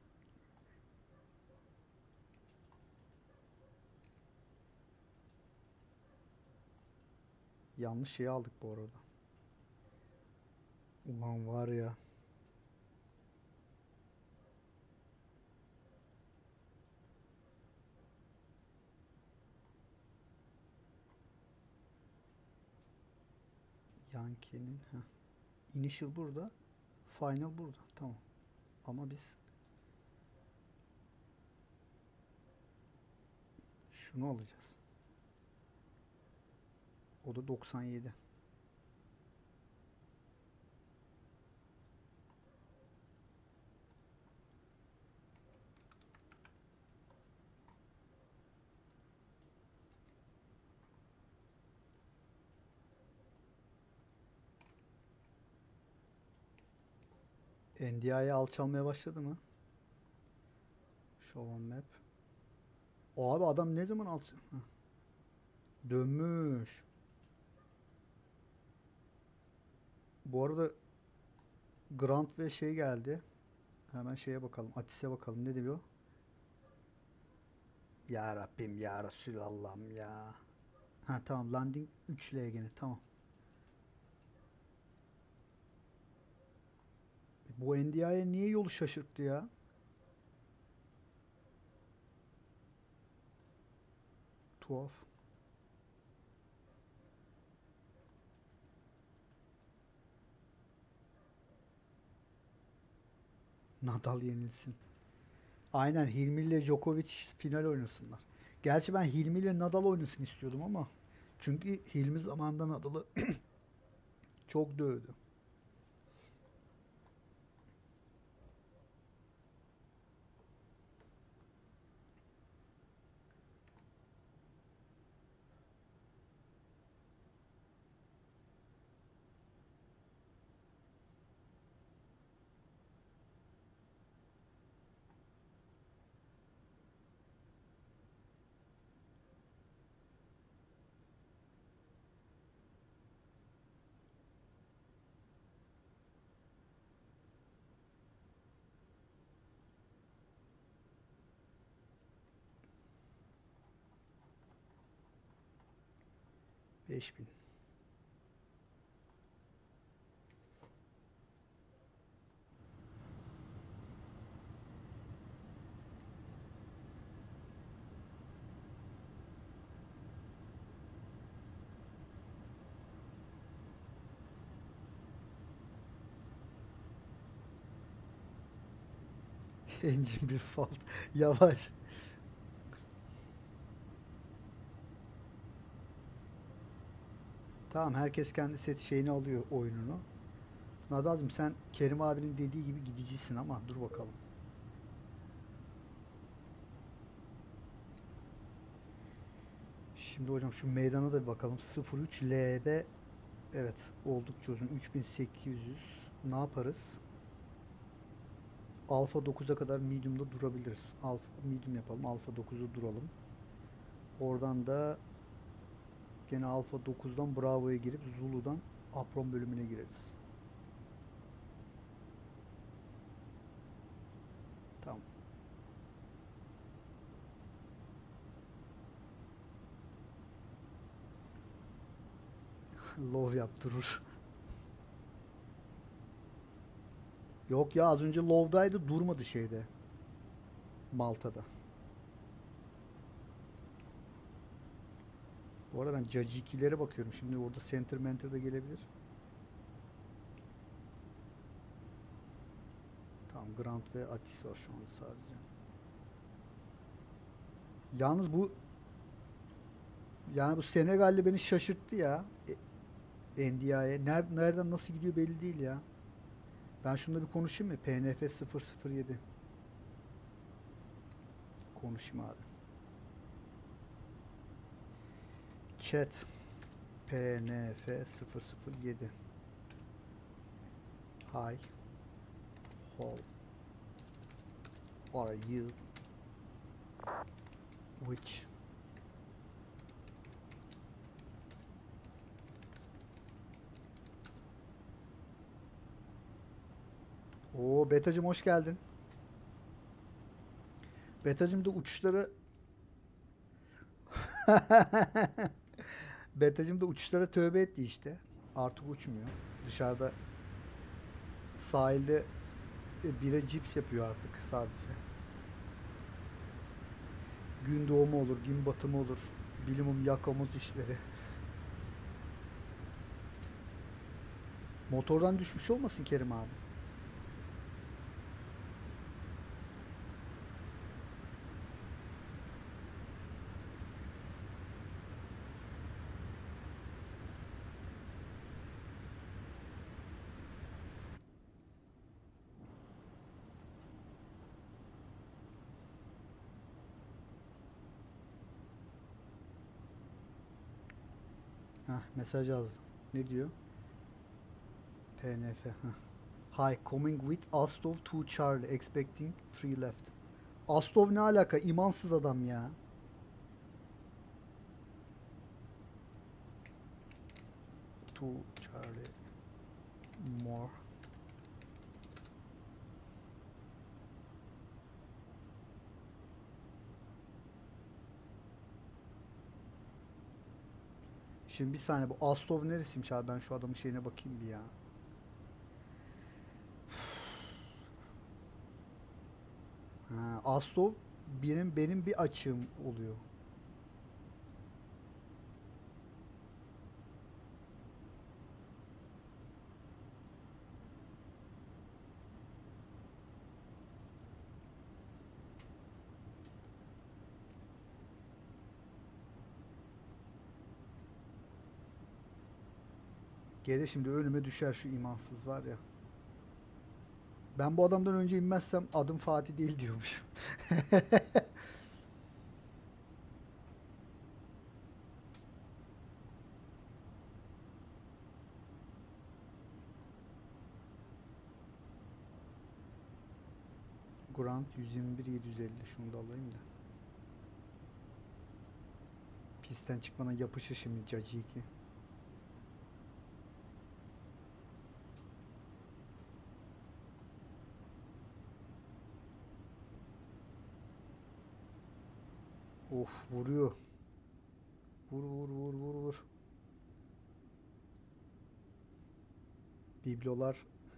Yanlış şeyi aldık bu arada. Ulan var ya. Yankee'nin. Heh. Initial burada. Final burada. Tamam. Ama biz şunu alacağız. O da doksan yedi. N D I'ye alçalmaya başladı mı? Show on map. O abi adam ne zaman alç... Heh. Dönmüş. Bu arada Grant ve şey geldi. Hemen şeye bakalım. Atis'e bakalım. Ne diyor? Ya Rabbim ya Resulallah'ım ya. Ha tamam landing üç L gene tamam. Bu N D I'ye niye yolu şaşırttı ya? Tuhaf. Nadal yenilsin. Aynen Hilmi ile Djokovic final oynasınlar. Gerçi ben Hilmi ile Nadal oynasın istiyordum ama çünkü Hilmi zamanında Nadal'ı çok dövdü. beş bin. Engine bir fault. Yavaş. Tamam herkes kendi set şeyini alıyor oyununu. Nadal'cığım sen Kerim abinin dediği gibi gidicisin ama dur bakalım. Şimdi hocam şu meydana da bir bakalım. sıfır üç L'de evet oldukça uzun. üç bin sekiz yüz. Ne yaparız? Alfa dokuza kadar medium'da durabiliriz. Alfa medium yapalım. Alfa dokuzda duralım. Oradan da gene Alfa dokuzdan Bravo'ya girip Zulu'dan Apron bölümüne gireriz. Tamam. Love yaptırır. Yok ya, az önce love'daydı, durmadı şeyde. Malta'da. Bu arada ben Judge ikilere bakıyorum. Şimdi orada center mentor da gelebilir. Tamam, Grant ve Atis var şu an sadece. Yalnız bu, yani bu Senegalli beni şaşırttı ya. E, N D I'ye. Nereden, nereden nasıl gidiyor belli değil ya. Ben şunda bir konuşayım mı? P N F sıfır sıfır yedi. Konuşayım abi. Chat. P N F sıfır sıfır yedi. Hi. How are you? Which? Oo, Betacım hoş geldin. Betacım da uçuşlara Betacım da uçuşlara tövbe etti işte. Artık uçmuyor. Dışarıda sahilde e, bira cips yapıyor artık sadece. Gün doğumu olur, gün batımı olur. Bilimum yakamoz işleri. Motordan düşmüş olmasın Kerim abi? Hah, mesaj yazdım. Ne diyor? P N F. Hah. Hi, coming with Astov to Charlie, expecting three left. Astov ne alaka? İmansız adam ya. To Charlie more. Şimdi bir saniye, bu Astov neresiymiş abi? Ben şu adamın şeyine bakayım bir ya. Ha, Astov benim benim bir açığım oluyor. Gelir şimdi önüme düşer şu imansız var ya. Ben bu adamdan önce inmezsem adım Fatih değil diyormuş. Grant yüz yirmi bir yedi yüz elli, şunu da alayım da. Pistten çıkmadan yapışır şimdi Cacı iki. Of, vuruyor. Vur vur vur vur vur. Biblolar.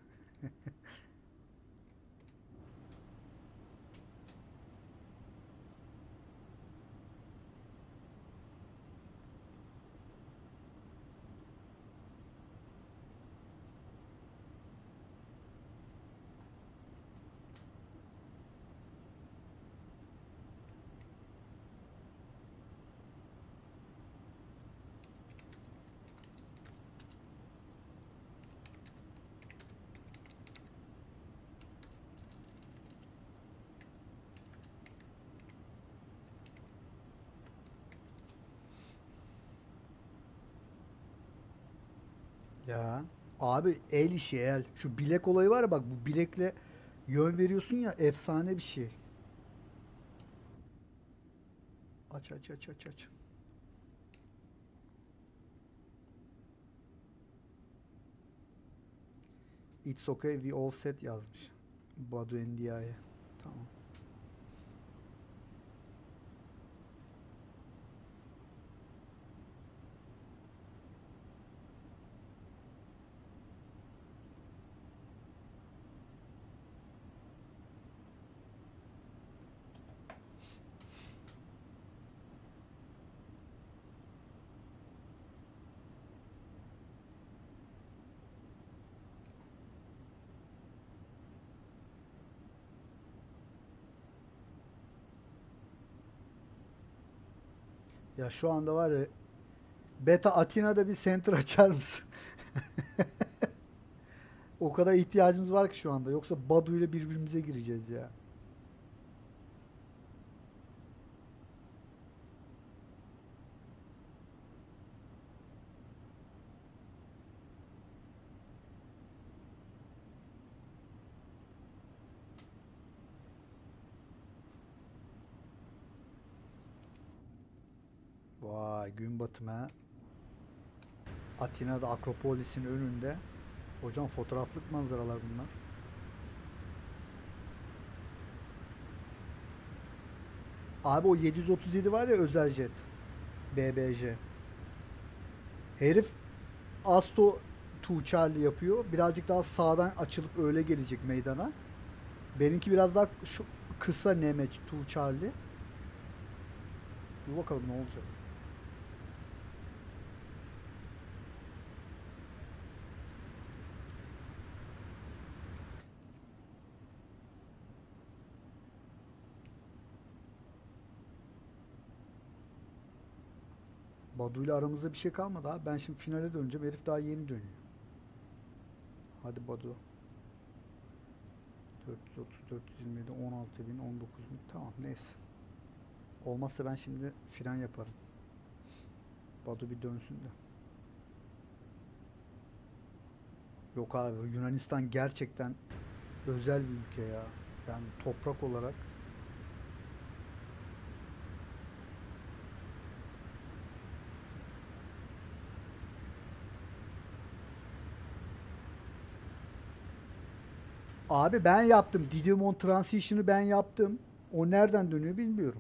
Ya abi, el işi el. Şu bilek olayı var ya, bak bu bilekle yön veriyorsun ya, efsane bir şey. Aç aç aç aç aç. It's okay we all set yazmış. Badu N D I'ye. Tamam. Ya şu anda var ya, Beta Atina'da bir center açar mısın? O kadar ihtiyacımız var ki şu anda. Yoksa Badu ile birbirimize gireceğiz ya. Vay, gün batımı. Atina'da Akropolis'in önünde. Hocam fotoğraflık manzaralar bunlar. Abi o yedi yüz otuz yedi var ya, özel jet. B B J. Herif Asto iki Charlie yapıyor. Birazcık daha sağdan açılıp öyle gelecek meydana. Benimki biraz daha şu kısa Nemeç iki Charlie. Dur bakalım ne olacak. Badu ile aramızda bir şey kalmadı abi. Ben şimdi finale döneceğim. Herif daha yeni dönüyor. Hadi Badu. dört yüz otuz, dört yüz yirmi yedi, on altı bin, on dokuz bin. Tamam, neyse. Olmazsa ben şimdi fren yaparım. Badu bir dönsün de. Yok abi, Yunanistan gerçekten özel bir ülke ya. Yani toprak olarak. Abi ben yaptım. Didymon Transition'ı ben yaptım. O nereden dönüyor bilmiyorum.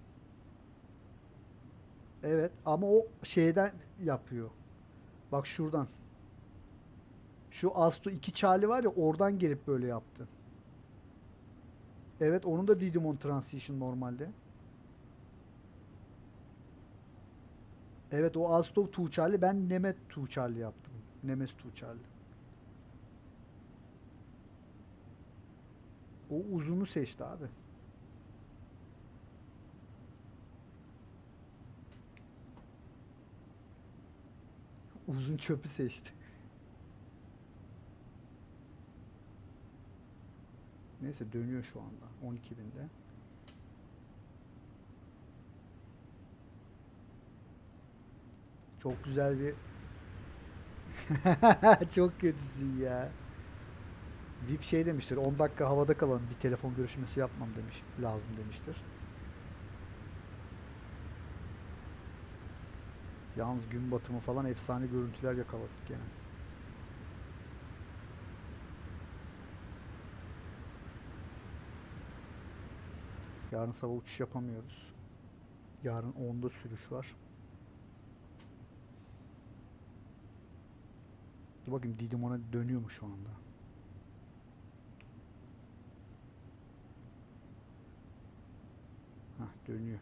Evet ama o şeyden yapıyor. Bak şuradan. Şu Asto iki Charlie var ya, oradan gelip böyle yaptı. Evet, onun da Didymon Transition normalde. Evet, o Asto iki Charlie, ben Nemet iki Charlie yaptım. Nemes iki Charlie. O uzunu seçti abi. Uzun çöpü seçti. Neyse, dönüyor şu anda on iki binde. Çok güzel bir çok kötüsün ya. V I P şey demiştir, on dakika havada kalalım, bir telefon görüşmesi yapmam demiş. Lazım demiştir. Yalnız gün batımı falan efsane görüntüler yakaladık gene. Yarın sabah uçuş yapamıyoruz. Yarın onda sürüş var. Dur bakayım, Didim ona dönüyor mu şu anda? Hah, dönüyor.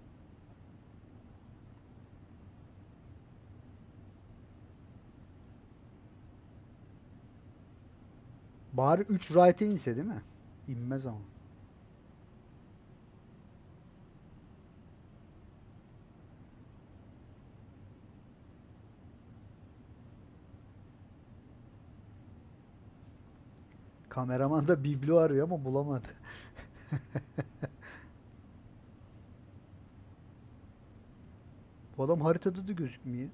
Bari üç right'e inse değil mi? İnmez ama. Kameraman da biblo arıyor ama bulamadı. Bu adam haritada da gözükmüyor.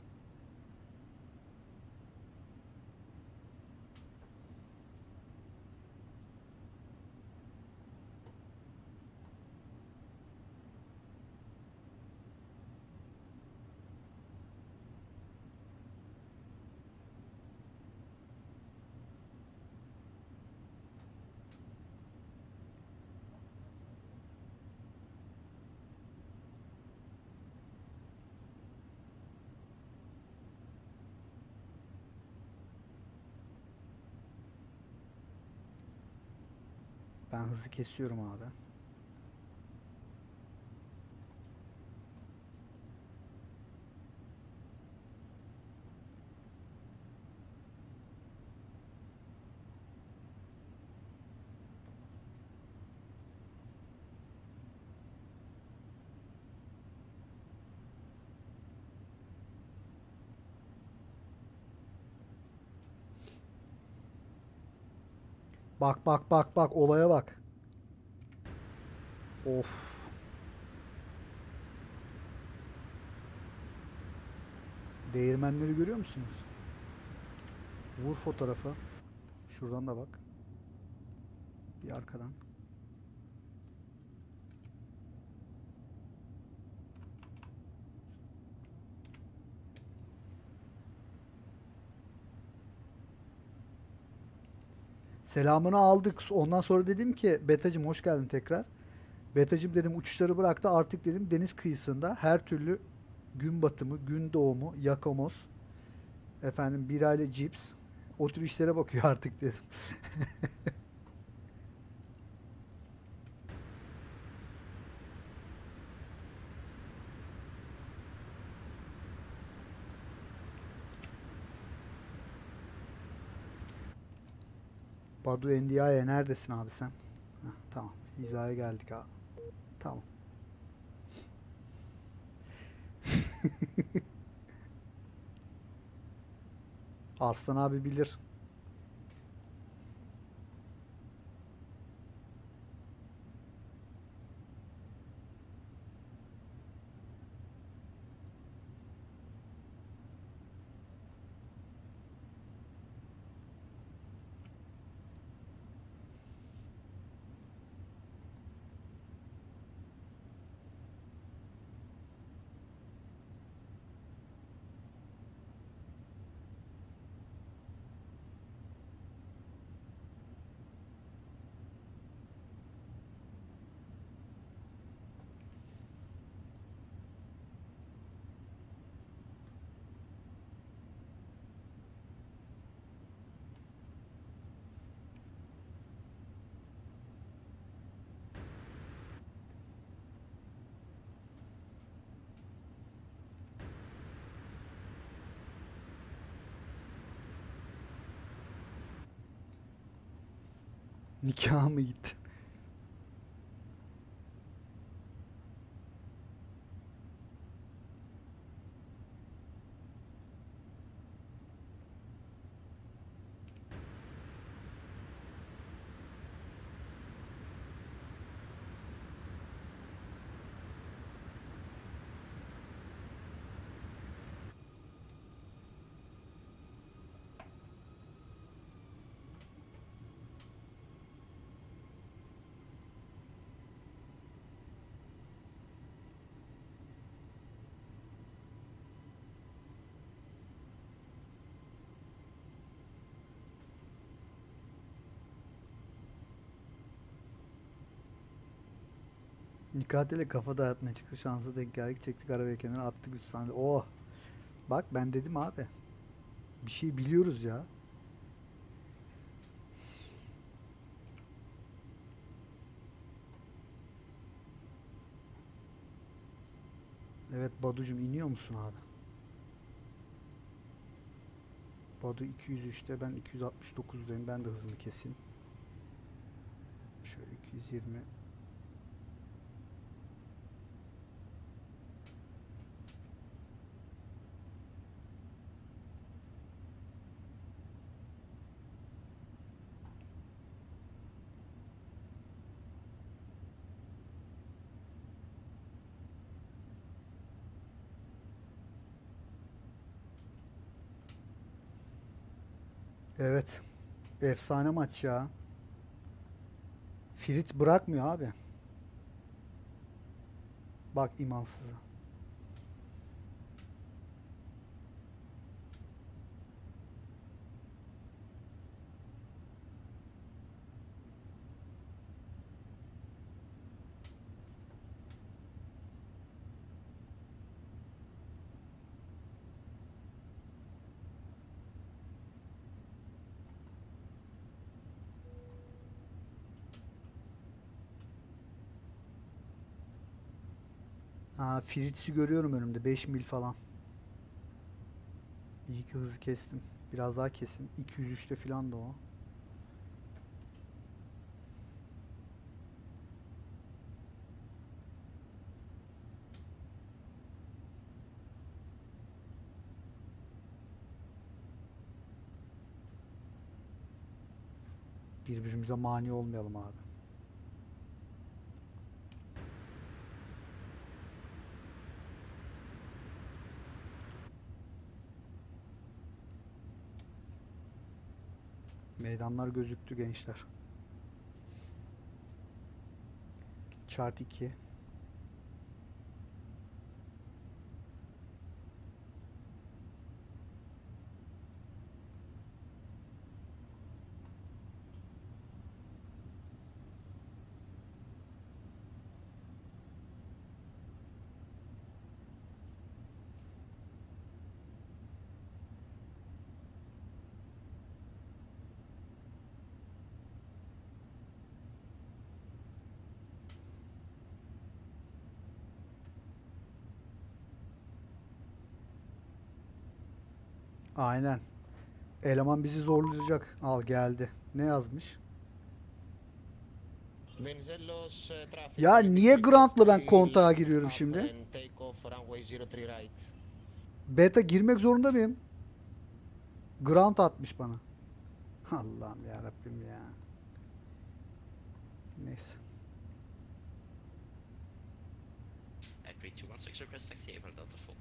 Ben hızı kesiyorum abi. Bak bak bak bak olaya bak. Of. Değirmenleri görüyor musunuz? Vur fotoğrafı. Şuradan da bak. Bir arkadan. Selamını aldık. Ondan sonra dedim ki Betacım hoş geldin tekrar. Betacım dedim uçuşları bıraktı. Artık dedim deniz kıyısında her türlü gün batımı, gün doğumu, yakamoz, efendim birayla cips o tür işlere bakıyor artık dedim. Badu N D I'ye neredesin abi sen? Heh, tamam. Hizaya geldik abi. Tamam. Arslan abi bilir. Nikah mı gitti? Nikah ile kafa dağıtmaya çıktı. Şansa denk geldik. Çektik arabayı kenara attık üst saniye. Oh. Bak ben dedim abi. Bir şey biliyoruz ya. Evet Baducum iniyor musun abi? Badu iki yüz üçte ben iki yüz altmış dokuzdayım. Ben de hızımı keseyim. Şöyle iki yüz yirmi. Evet. Efsane maç ya. Frit bırakmıyor abi. Bak imansızı. Ha, Fritz'i görüyorum önümde. beş mil falan. İyi ki hızı kestim. Biraz daha kesin. iki yüz üçte falan da o. Birbirimize mani olmayalım abi. Meydanlar gözüktü gençler. Chart iki. Aynen. Eleman bizi zorlayacak. Al geldi. Ne yazmış? Venizelos uh, traffic. Ya niye Grant'la ben kontağa giriyorum şimdi? And take off runway zero three right. Beta girmek zorunda mıyım? Grant atmış bana. Allah'ım ya Rabbim ya. Neyse. three two one six request taxi able Delta four.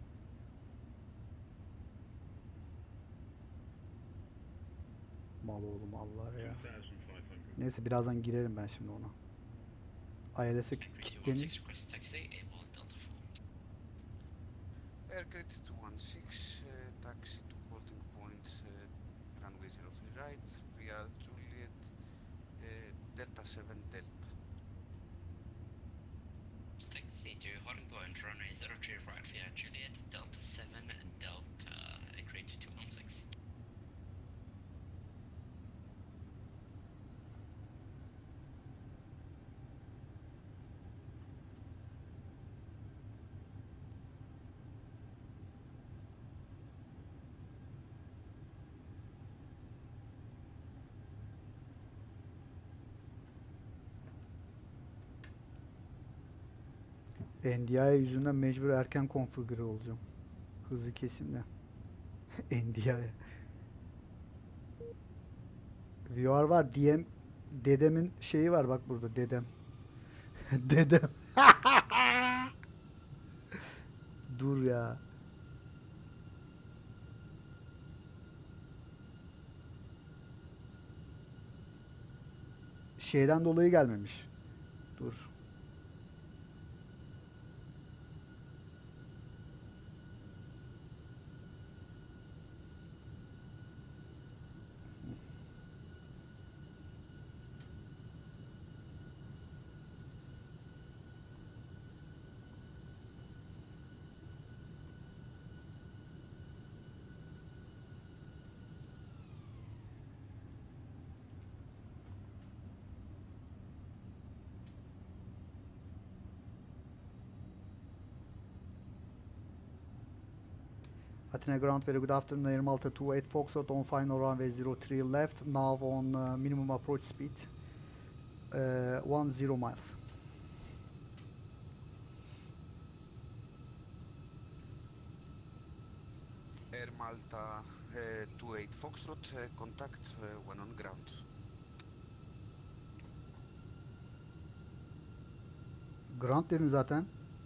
Mal oğlum mallar ya. Neyse birazdan girerim ben şimdi ona. I L S'e three two one kilitleneyim. six request taxi able Delta four. Aircraft two one six, uh, taxi to holding point, uh, runway zero three right, via Juliet, uh, Delta seven Delta. Taxi to holding point runway zero three right via Juliet Delta seven Delta agree to two one six. N D I yüzünden mecbur erken konfigüre olacağım. Hızlı kesimle. N D I. V R var. D M dedemin şeyi var bak burada dedem. Dedem. Dur ya. Şeyden dolayı gelmemiş. Dur. Athena ground, very good afternoon. Air Malta two eight Foxtrot on final runway zero three left. Now on uh, minimum approach speed. Uh, one zero miles. Air Malta uh, two eight Foxtrot, uh, contact uh, when on ground. Grant dedin zaten.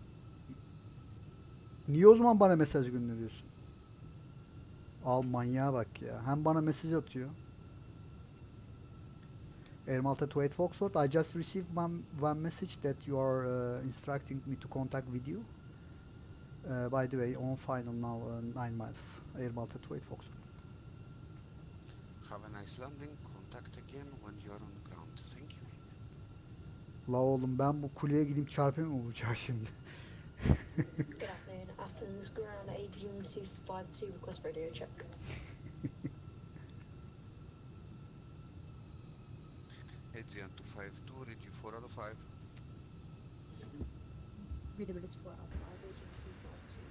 Niye o zaman bana mesaj gönderiyorsun? Al manyağa bak ya. Hem bana mesaj atıyor. Air Malta two eight Foxtrot, I just received one, one message that you are uh, instructing me to contact with you. Uh, by the way, on final now uh, nine miles. Air Malta two eight Foxtrot. Have a nice landing, contact again when you are on ground. Thank you. La oğlum ben bu kuleye gidip çarpayım mı uçağı şimdi? Good afternoon, Athens, ground Adrian two five two, request radio check. Aegean two five two, read you four out of five. Readability four out of five, Adrian two five two.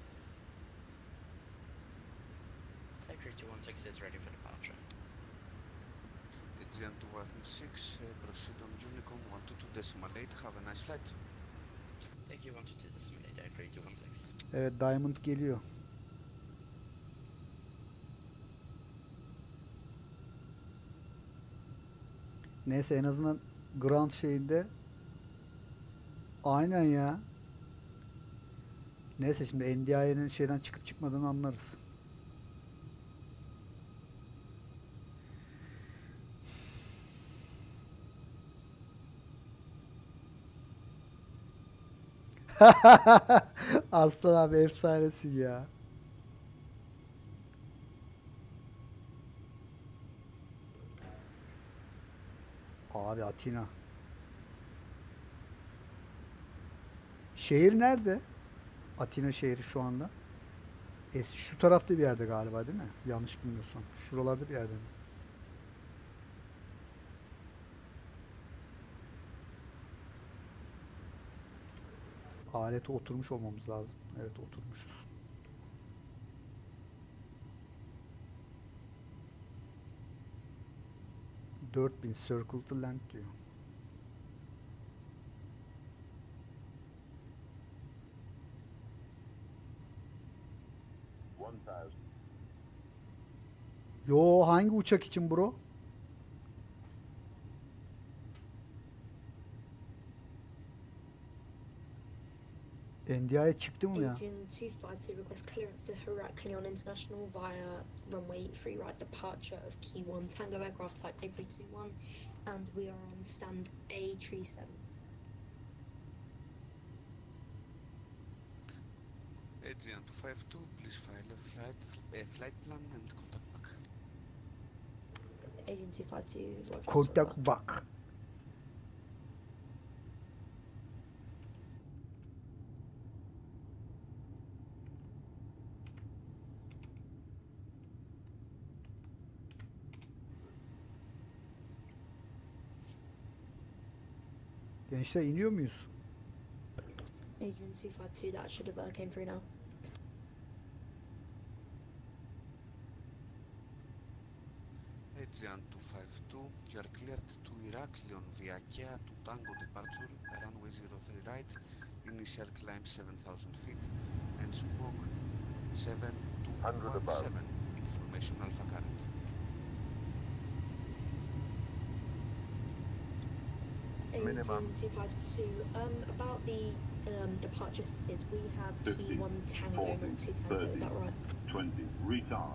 three two one six is ready for departure. Aegean two one six, uh, proceed on Unicom one two two decimal eight, have a nice flight. Thank you one two two decimal eight three two one six. Evet Diamond geliyor. Neyse en azından ground şeyinde aynen ya. Neyse şimdi N D I'nin şeyden çıkıp çıkmadığını anlarız. Arslan abi efsanesin ya. Abi Atina. Şehir nerede? Atina şehri şu anda. Es şu tarafta bir yerde galiba değil mi? Yanlış bilmiyorsam. Şuralarda bir yerde mi? Alete oturmuş olmamız lazım. Evet oturmuşuz. dört bin circle to land diyor. Yo hangi uçak için bro? N D I'ye çıktı mı ya? Agent two five two requests clearance to Heraklion International via runway three right departure of Key one Tango aircraft type A three two one, and we are on stand A three seven. Agent two five two, please file a flight, a flight plan and contact back. Agent two five two, Roger. Kontak bak. Gençler iniyor muyuz? Agent two five two, that should have uh, came through now. Agent two five two, you are cleared to Heraklion via Kea to Tango departure, runway zero three right, initial climb seven thousand feet, and squawk seven two one seven, information Alpha current. Agent two five two, um, about the um, departure S I D, we have Key one Tango, not two Tango, is that right? twenty, retard.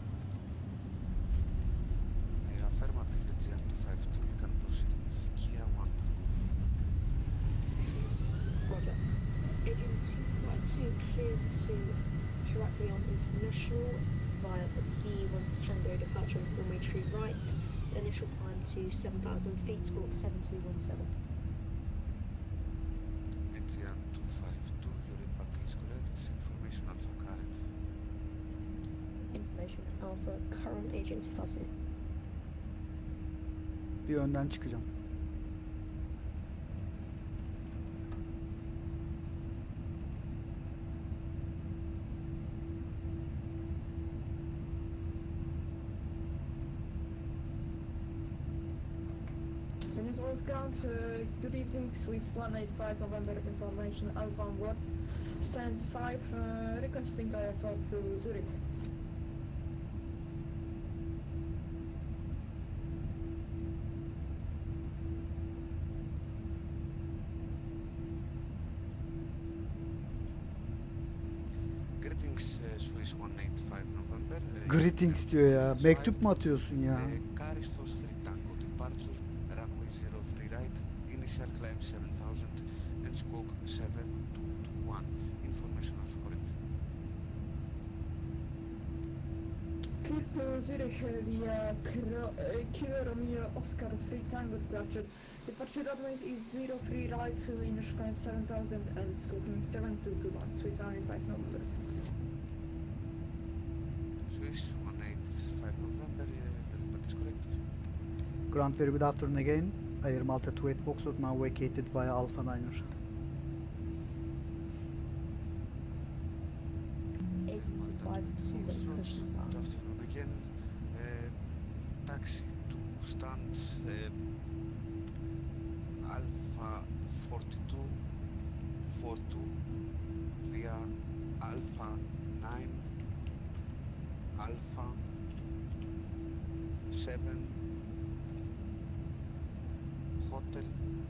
Uh, affirmative, Agent two five two, you can proceed with Kia one. Roger. Agent two five two cleared to Heraklion International via the Key one Tango departure runway true right. Initial climb to seven thousand feet, squawk seven two one seven. Agent two five two, your impact is correct, information Alpha current. Information Alpha, current Agent two five two. Bir önden çıkacağım. This was ground, uh, good evening, Swiss one eight five November information, Alpha on board, stand five, uh, requesting I F O to Zurich. Greetings, uh, Swiss one eight five November. Uh, Greetings diyor ya. Mektup mu atıyorsun ya? Uh, Karistos three Tango departure, runway zero three right, initial climb seven thousand, and squawk seven two two one, information Alpha correct. Clear to Zurich uh, via Kro- uh, Kilo Romeo Oscar three Tango departure. Departure runway is zero three right to initial climb seven thousand and squawking seven two two one, Swiss one eight five November. Swiss one eight five November, uh, your impact is correct. Grand very good afternoon again. Air Malta two eight Foxtrot now vacated via Alpha Niner. Agent two five two, that's question Good sound. afternoon again. Uh, taxi to stand uh, Alpha forty-two forty-two via Alpha nine Alpha seven hotel.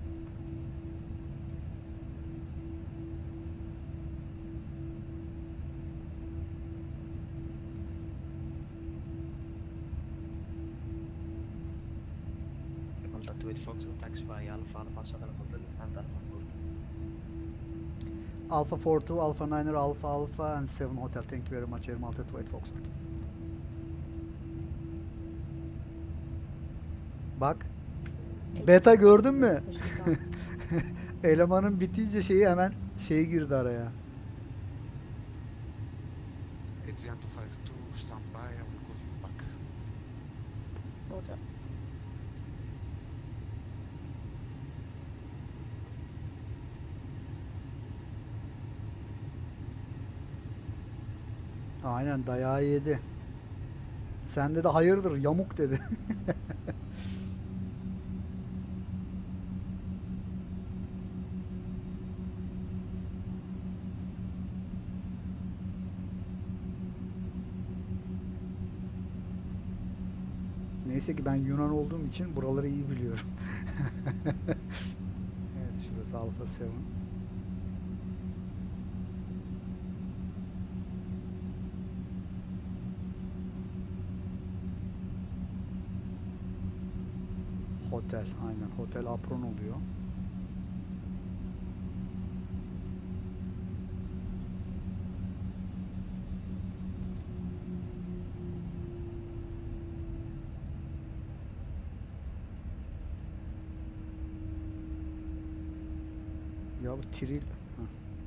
Contact with Foxtrot taxify Alpha Alpha seven Hotel stand Alpha four. Alpha four two, Alpha Niner, Alpha Alpha and seven Hotel. Thank you very much. Air Malta two eight Foxtrot. Bak. Beta gördün mü? Elemanın bitince şeyi hemen şey girdi araya. Aegean two five two, stand by, I will call you back. Roger. Aynen dayağı yedi. Sende de hayırdır yamuk dedi. Neyse ki ben Yunan olduğum için buraları iyi biliyorum. Evet şurası Alpha seven. Hotel aynen Hotel Apron oluyor. Ya bu Tril. Heh.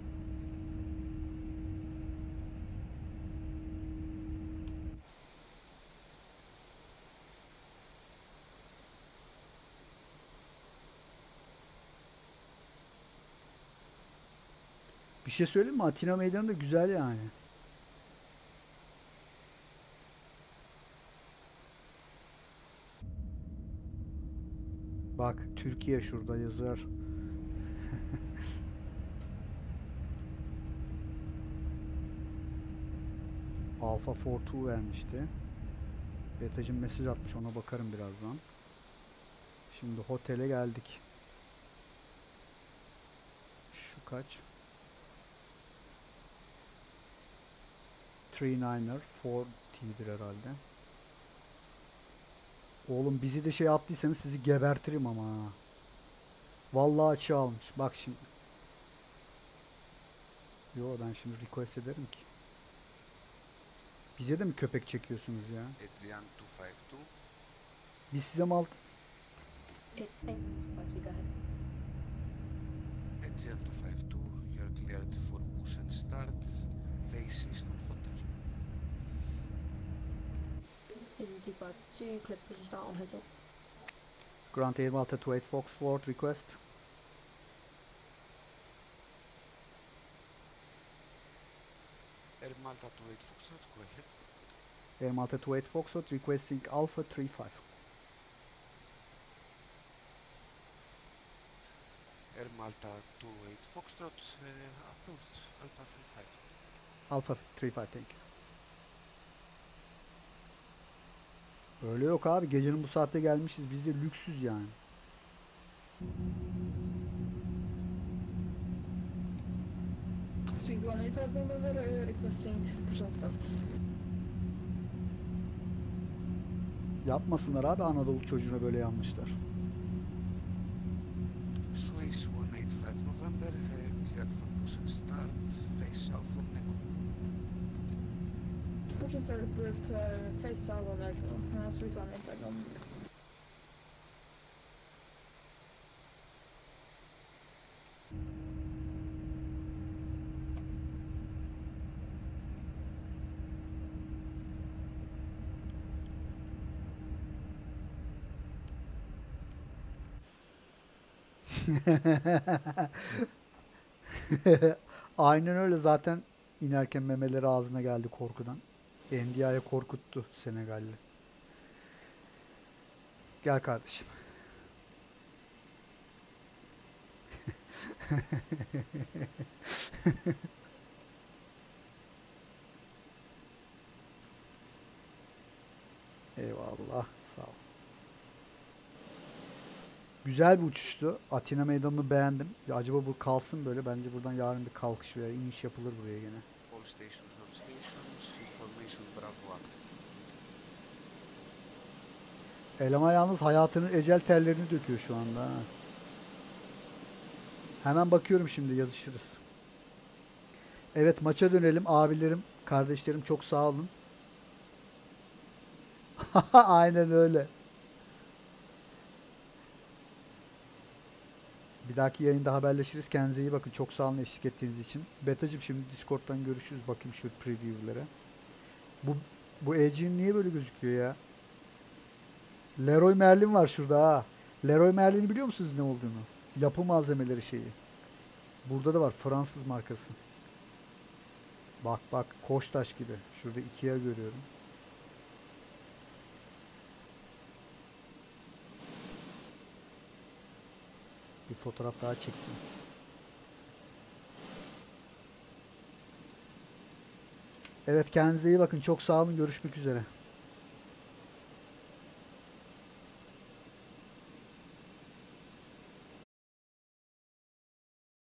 Bir şey söyleyeyim mi? Atina Meydanı da güzel yani. Bak Türkiye şurada yazar. Alpha four two vermişti. Betacım mesaj atmış, ona bakarım birazdan. Şimdi otele geldik. Şu kaç? three niner four T'dir herhalde. Oğlum bizi de şey attıysanız sizi gebertirim ama ha. Vallahi açığa almış. Bak şimdi. Yo ben şimdi request ederim ki. Bize de mi köpek çekiyorsunuz ya? Aegean two five two. Biz size mal... It, eight five two, go ahead. Aegean two five two, you're cleared for push and start. Face east on hotel. Aiden two five two, clear for push and start on hotel. Grant Air Malta two eight Foxtrot request. Air Malta two eight Foxtrot, go ahead. Air Malta two eight Foxtrot requesting Alpha three five. Air Malta two eight Foxtrot, uh, approved. Alpha three five. Alpha three five thank you. Öyle yok abi. Gecenin bu saatte gelmişiz. Biz de lüksüz yani. Sweet one eight five November, uh, requesting push and start. Yapmasınlar abi, Anadolu çocuğuna böyle yanlışlar. Swiss one eight five November, uh, cleared for push and start. Face south on Neko. Push and start approved, uh, face south on Echo. Uh, Swiss one eight five November. Aynen öyle zaten, inerken memeleri ağzına geldi korkudan. N D I'ye korkuttu Senegalli. Gel kardeşim. Eyvallah, sağ ol. Güzel bir uçuştu. Atina meydanını beğendim. Ya acaba bu kalsın böyle. Bence buradan yarın bir kalkış veya iniş yapılır buraya gene. All stations on stations. Information Bravo active. Eleman yalnız hayatının ecel tellerini döküyor şu anda. Ha. Hemen bakıyorum şimdi, yazışırız. Evet, maça dönelim. Abilerim, kardeşlerim çok sağ olun. Aynen öyle. Bir dahaki yayında haberleşiriz. Kendinize iyi bakın. Çok sağ olun eşlik ettiğiniz için. Betacım şimdi Discord'dan görüşürüz. Bakayım şu preview'lere. Bu bu Edge'in niye böyle gözüküyor ya? Leroy Merlin var şurada ha. Leroy Merlin'i biliyor musunuz ne olduğunu? Yapı malzemeleri şeyi. Burada da var, Fransız markası. Bak bak, Koçtaş gibi. Şurada Ikea görüyorum. Bir fotoğraf daha çektim. Evet, kendinize iyi bakın. Çok sağ olun. Görüşmek üzere.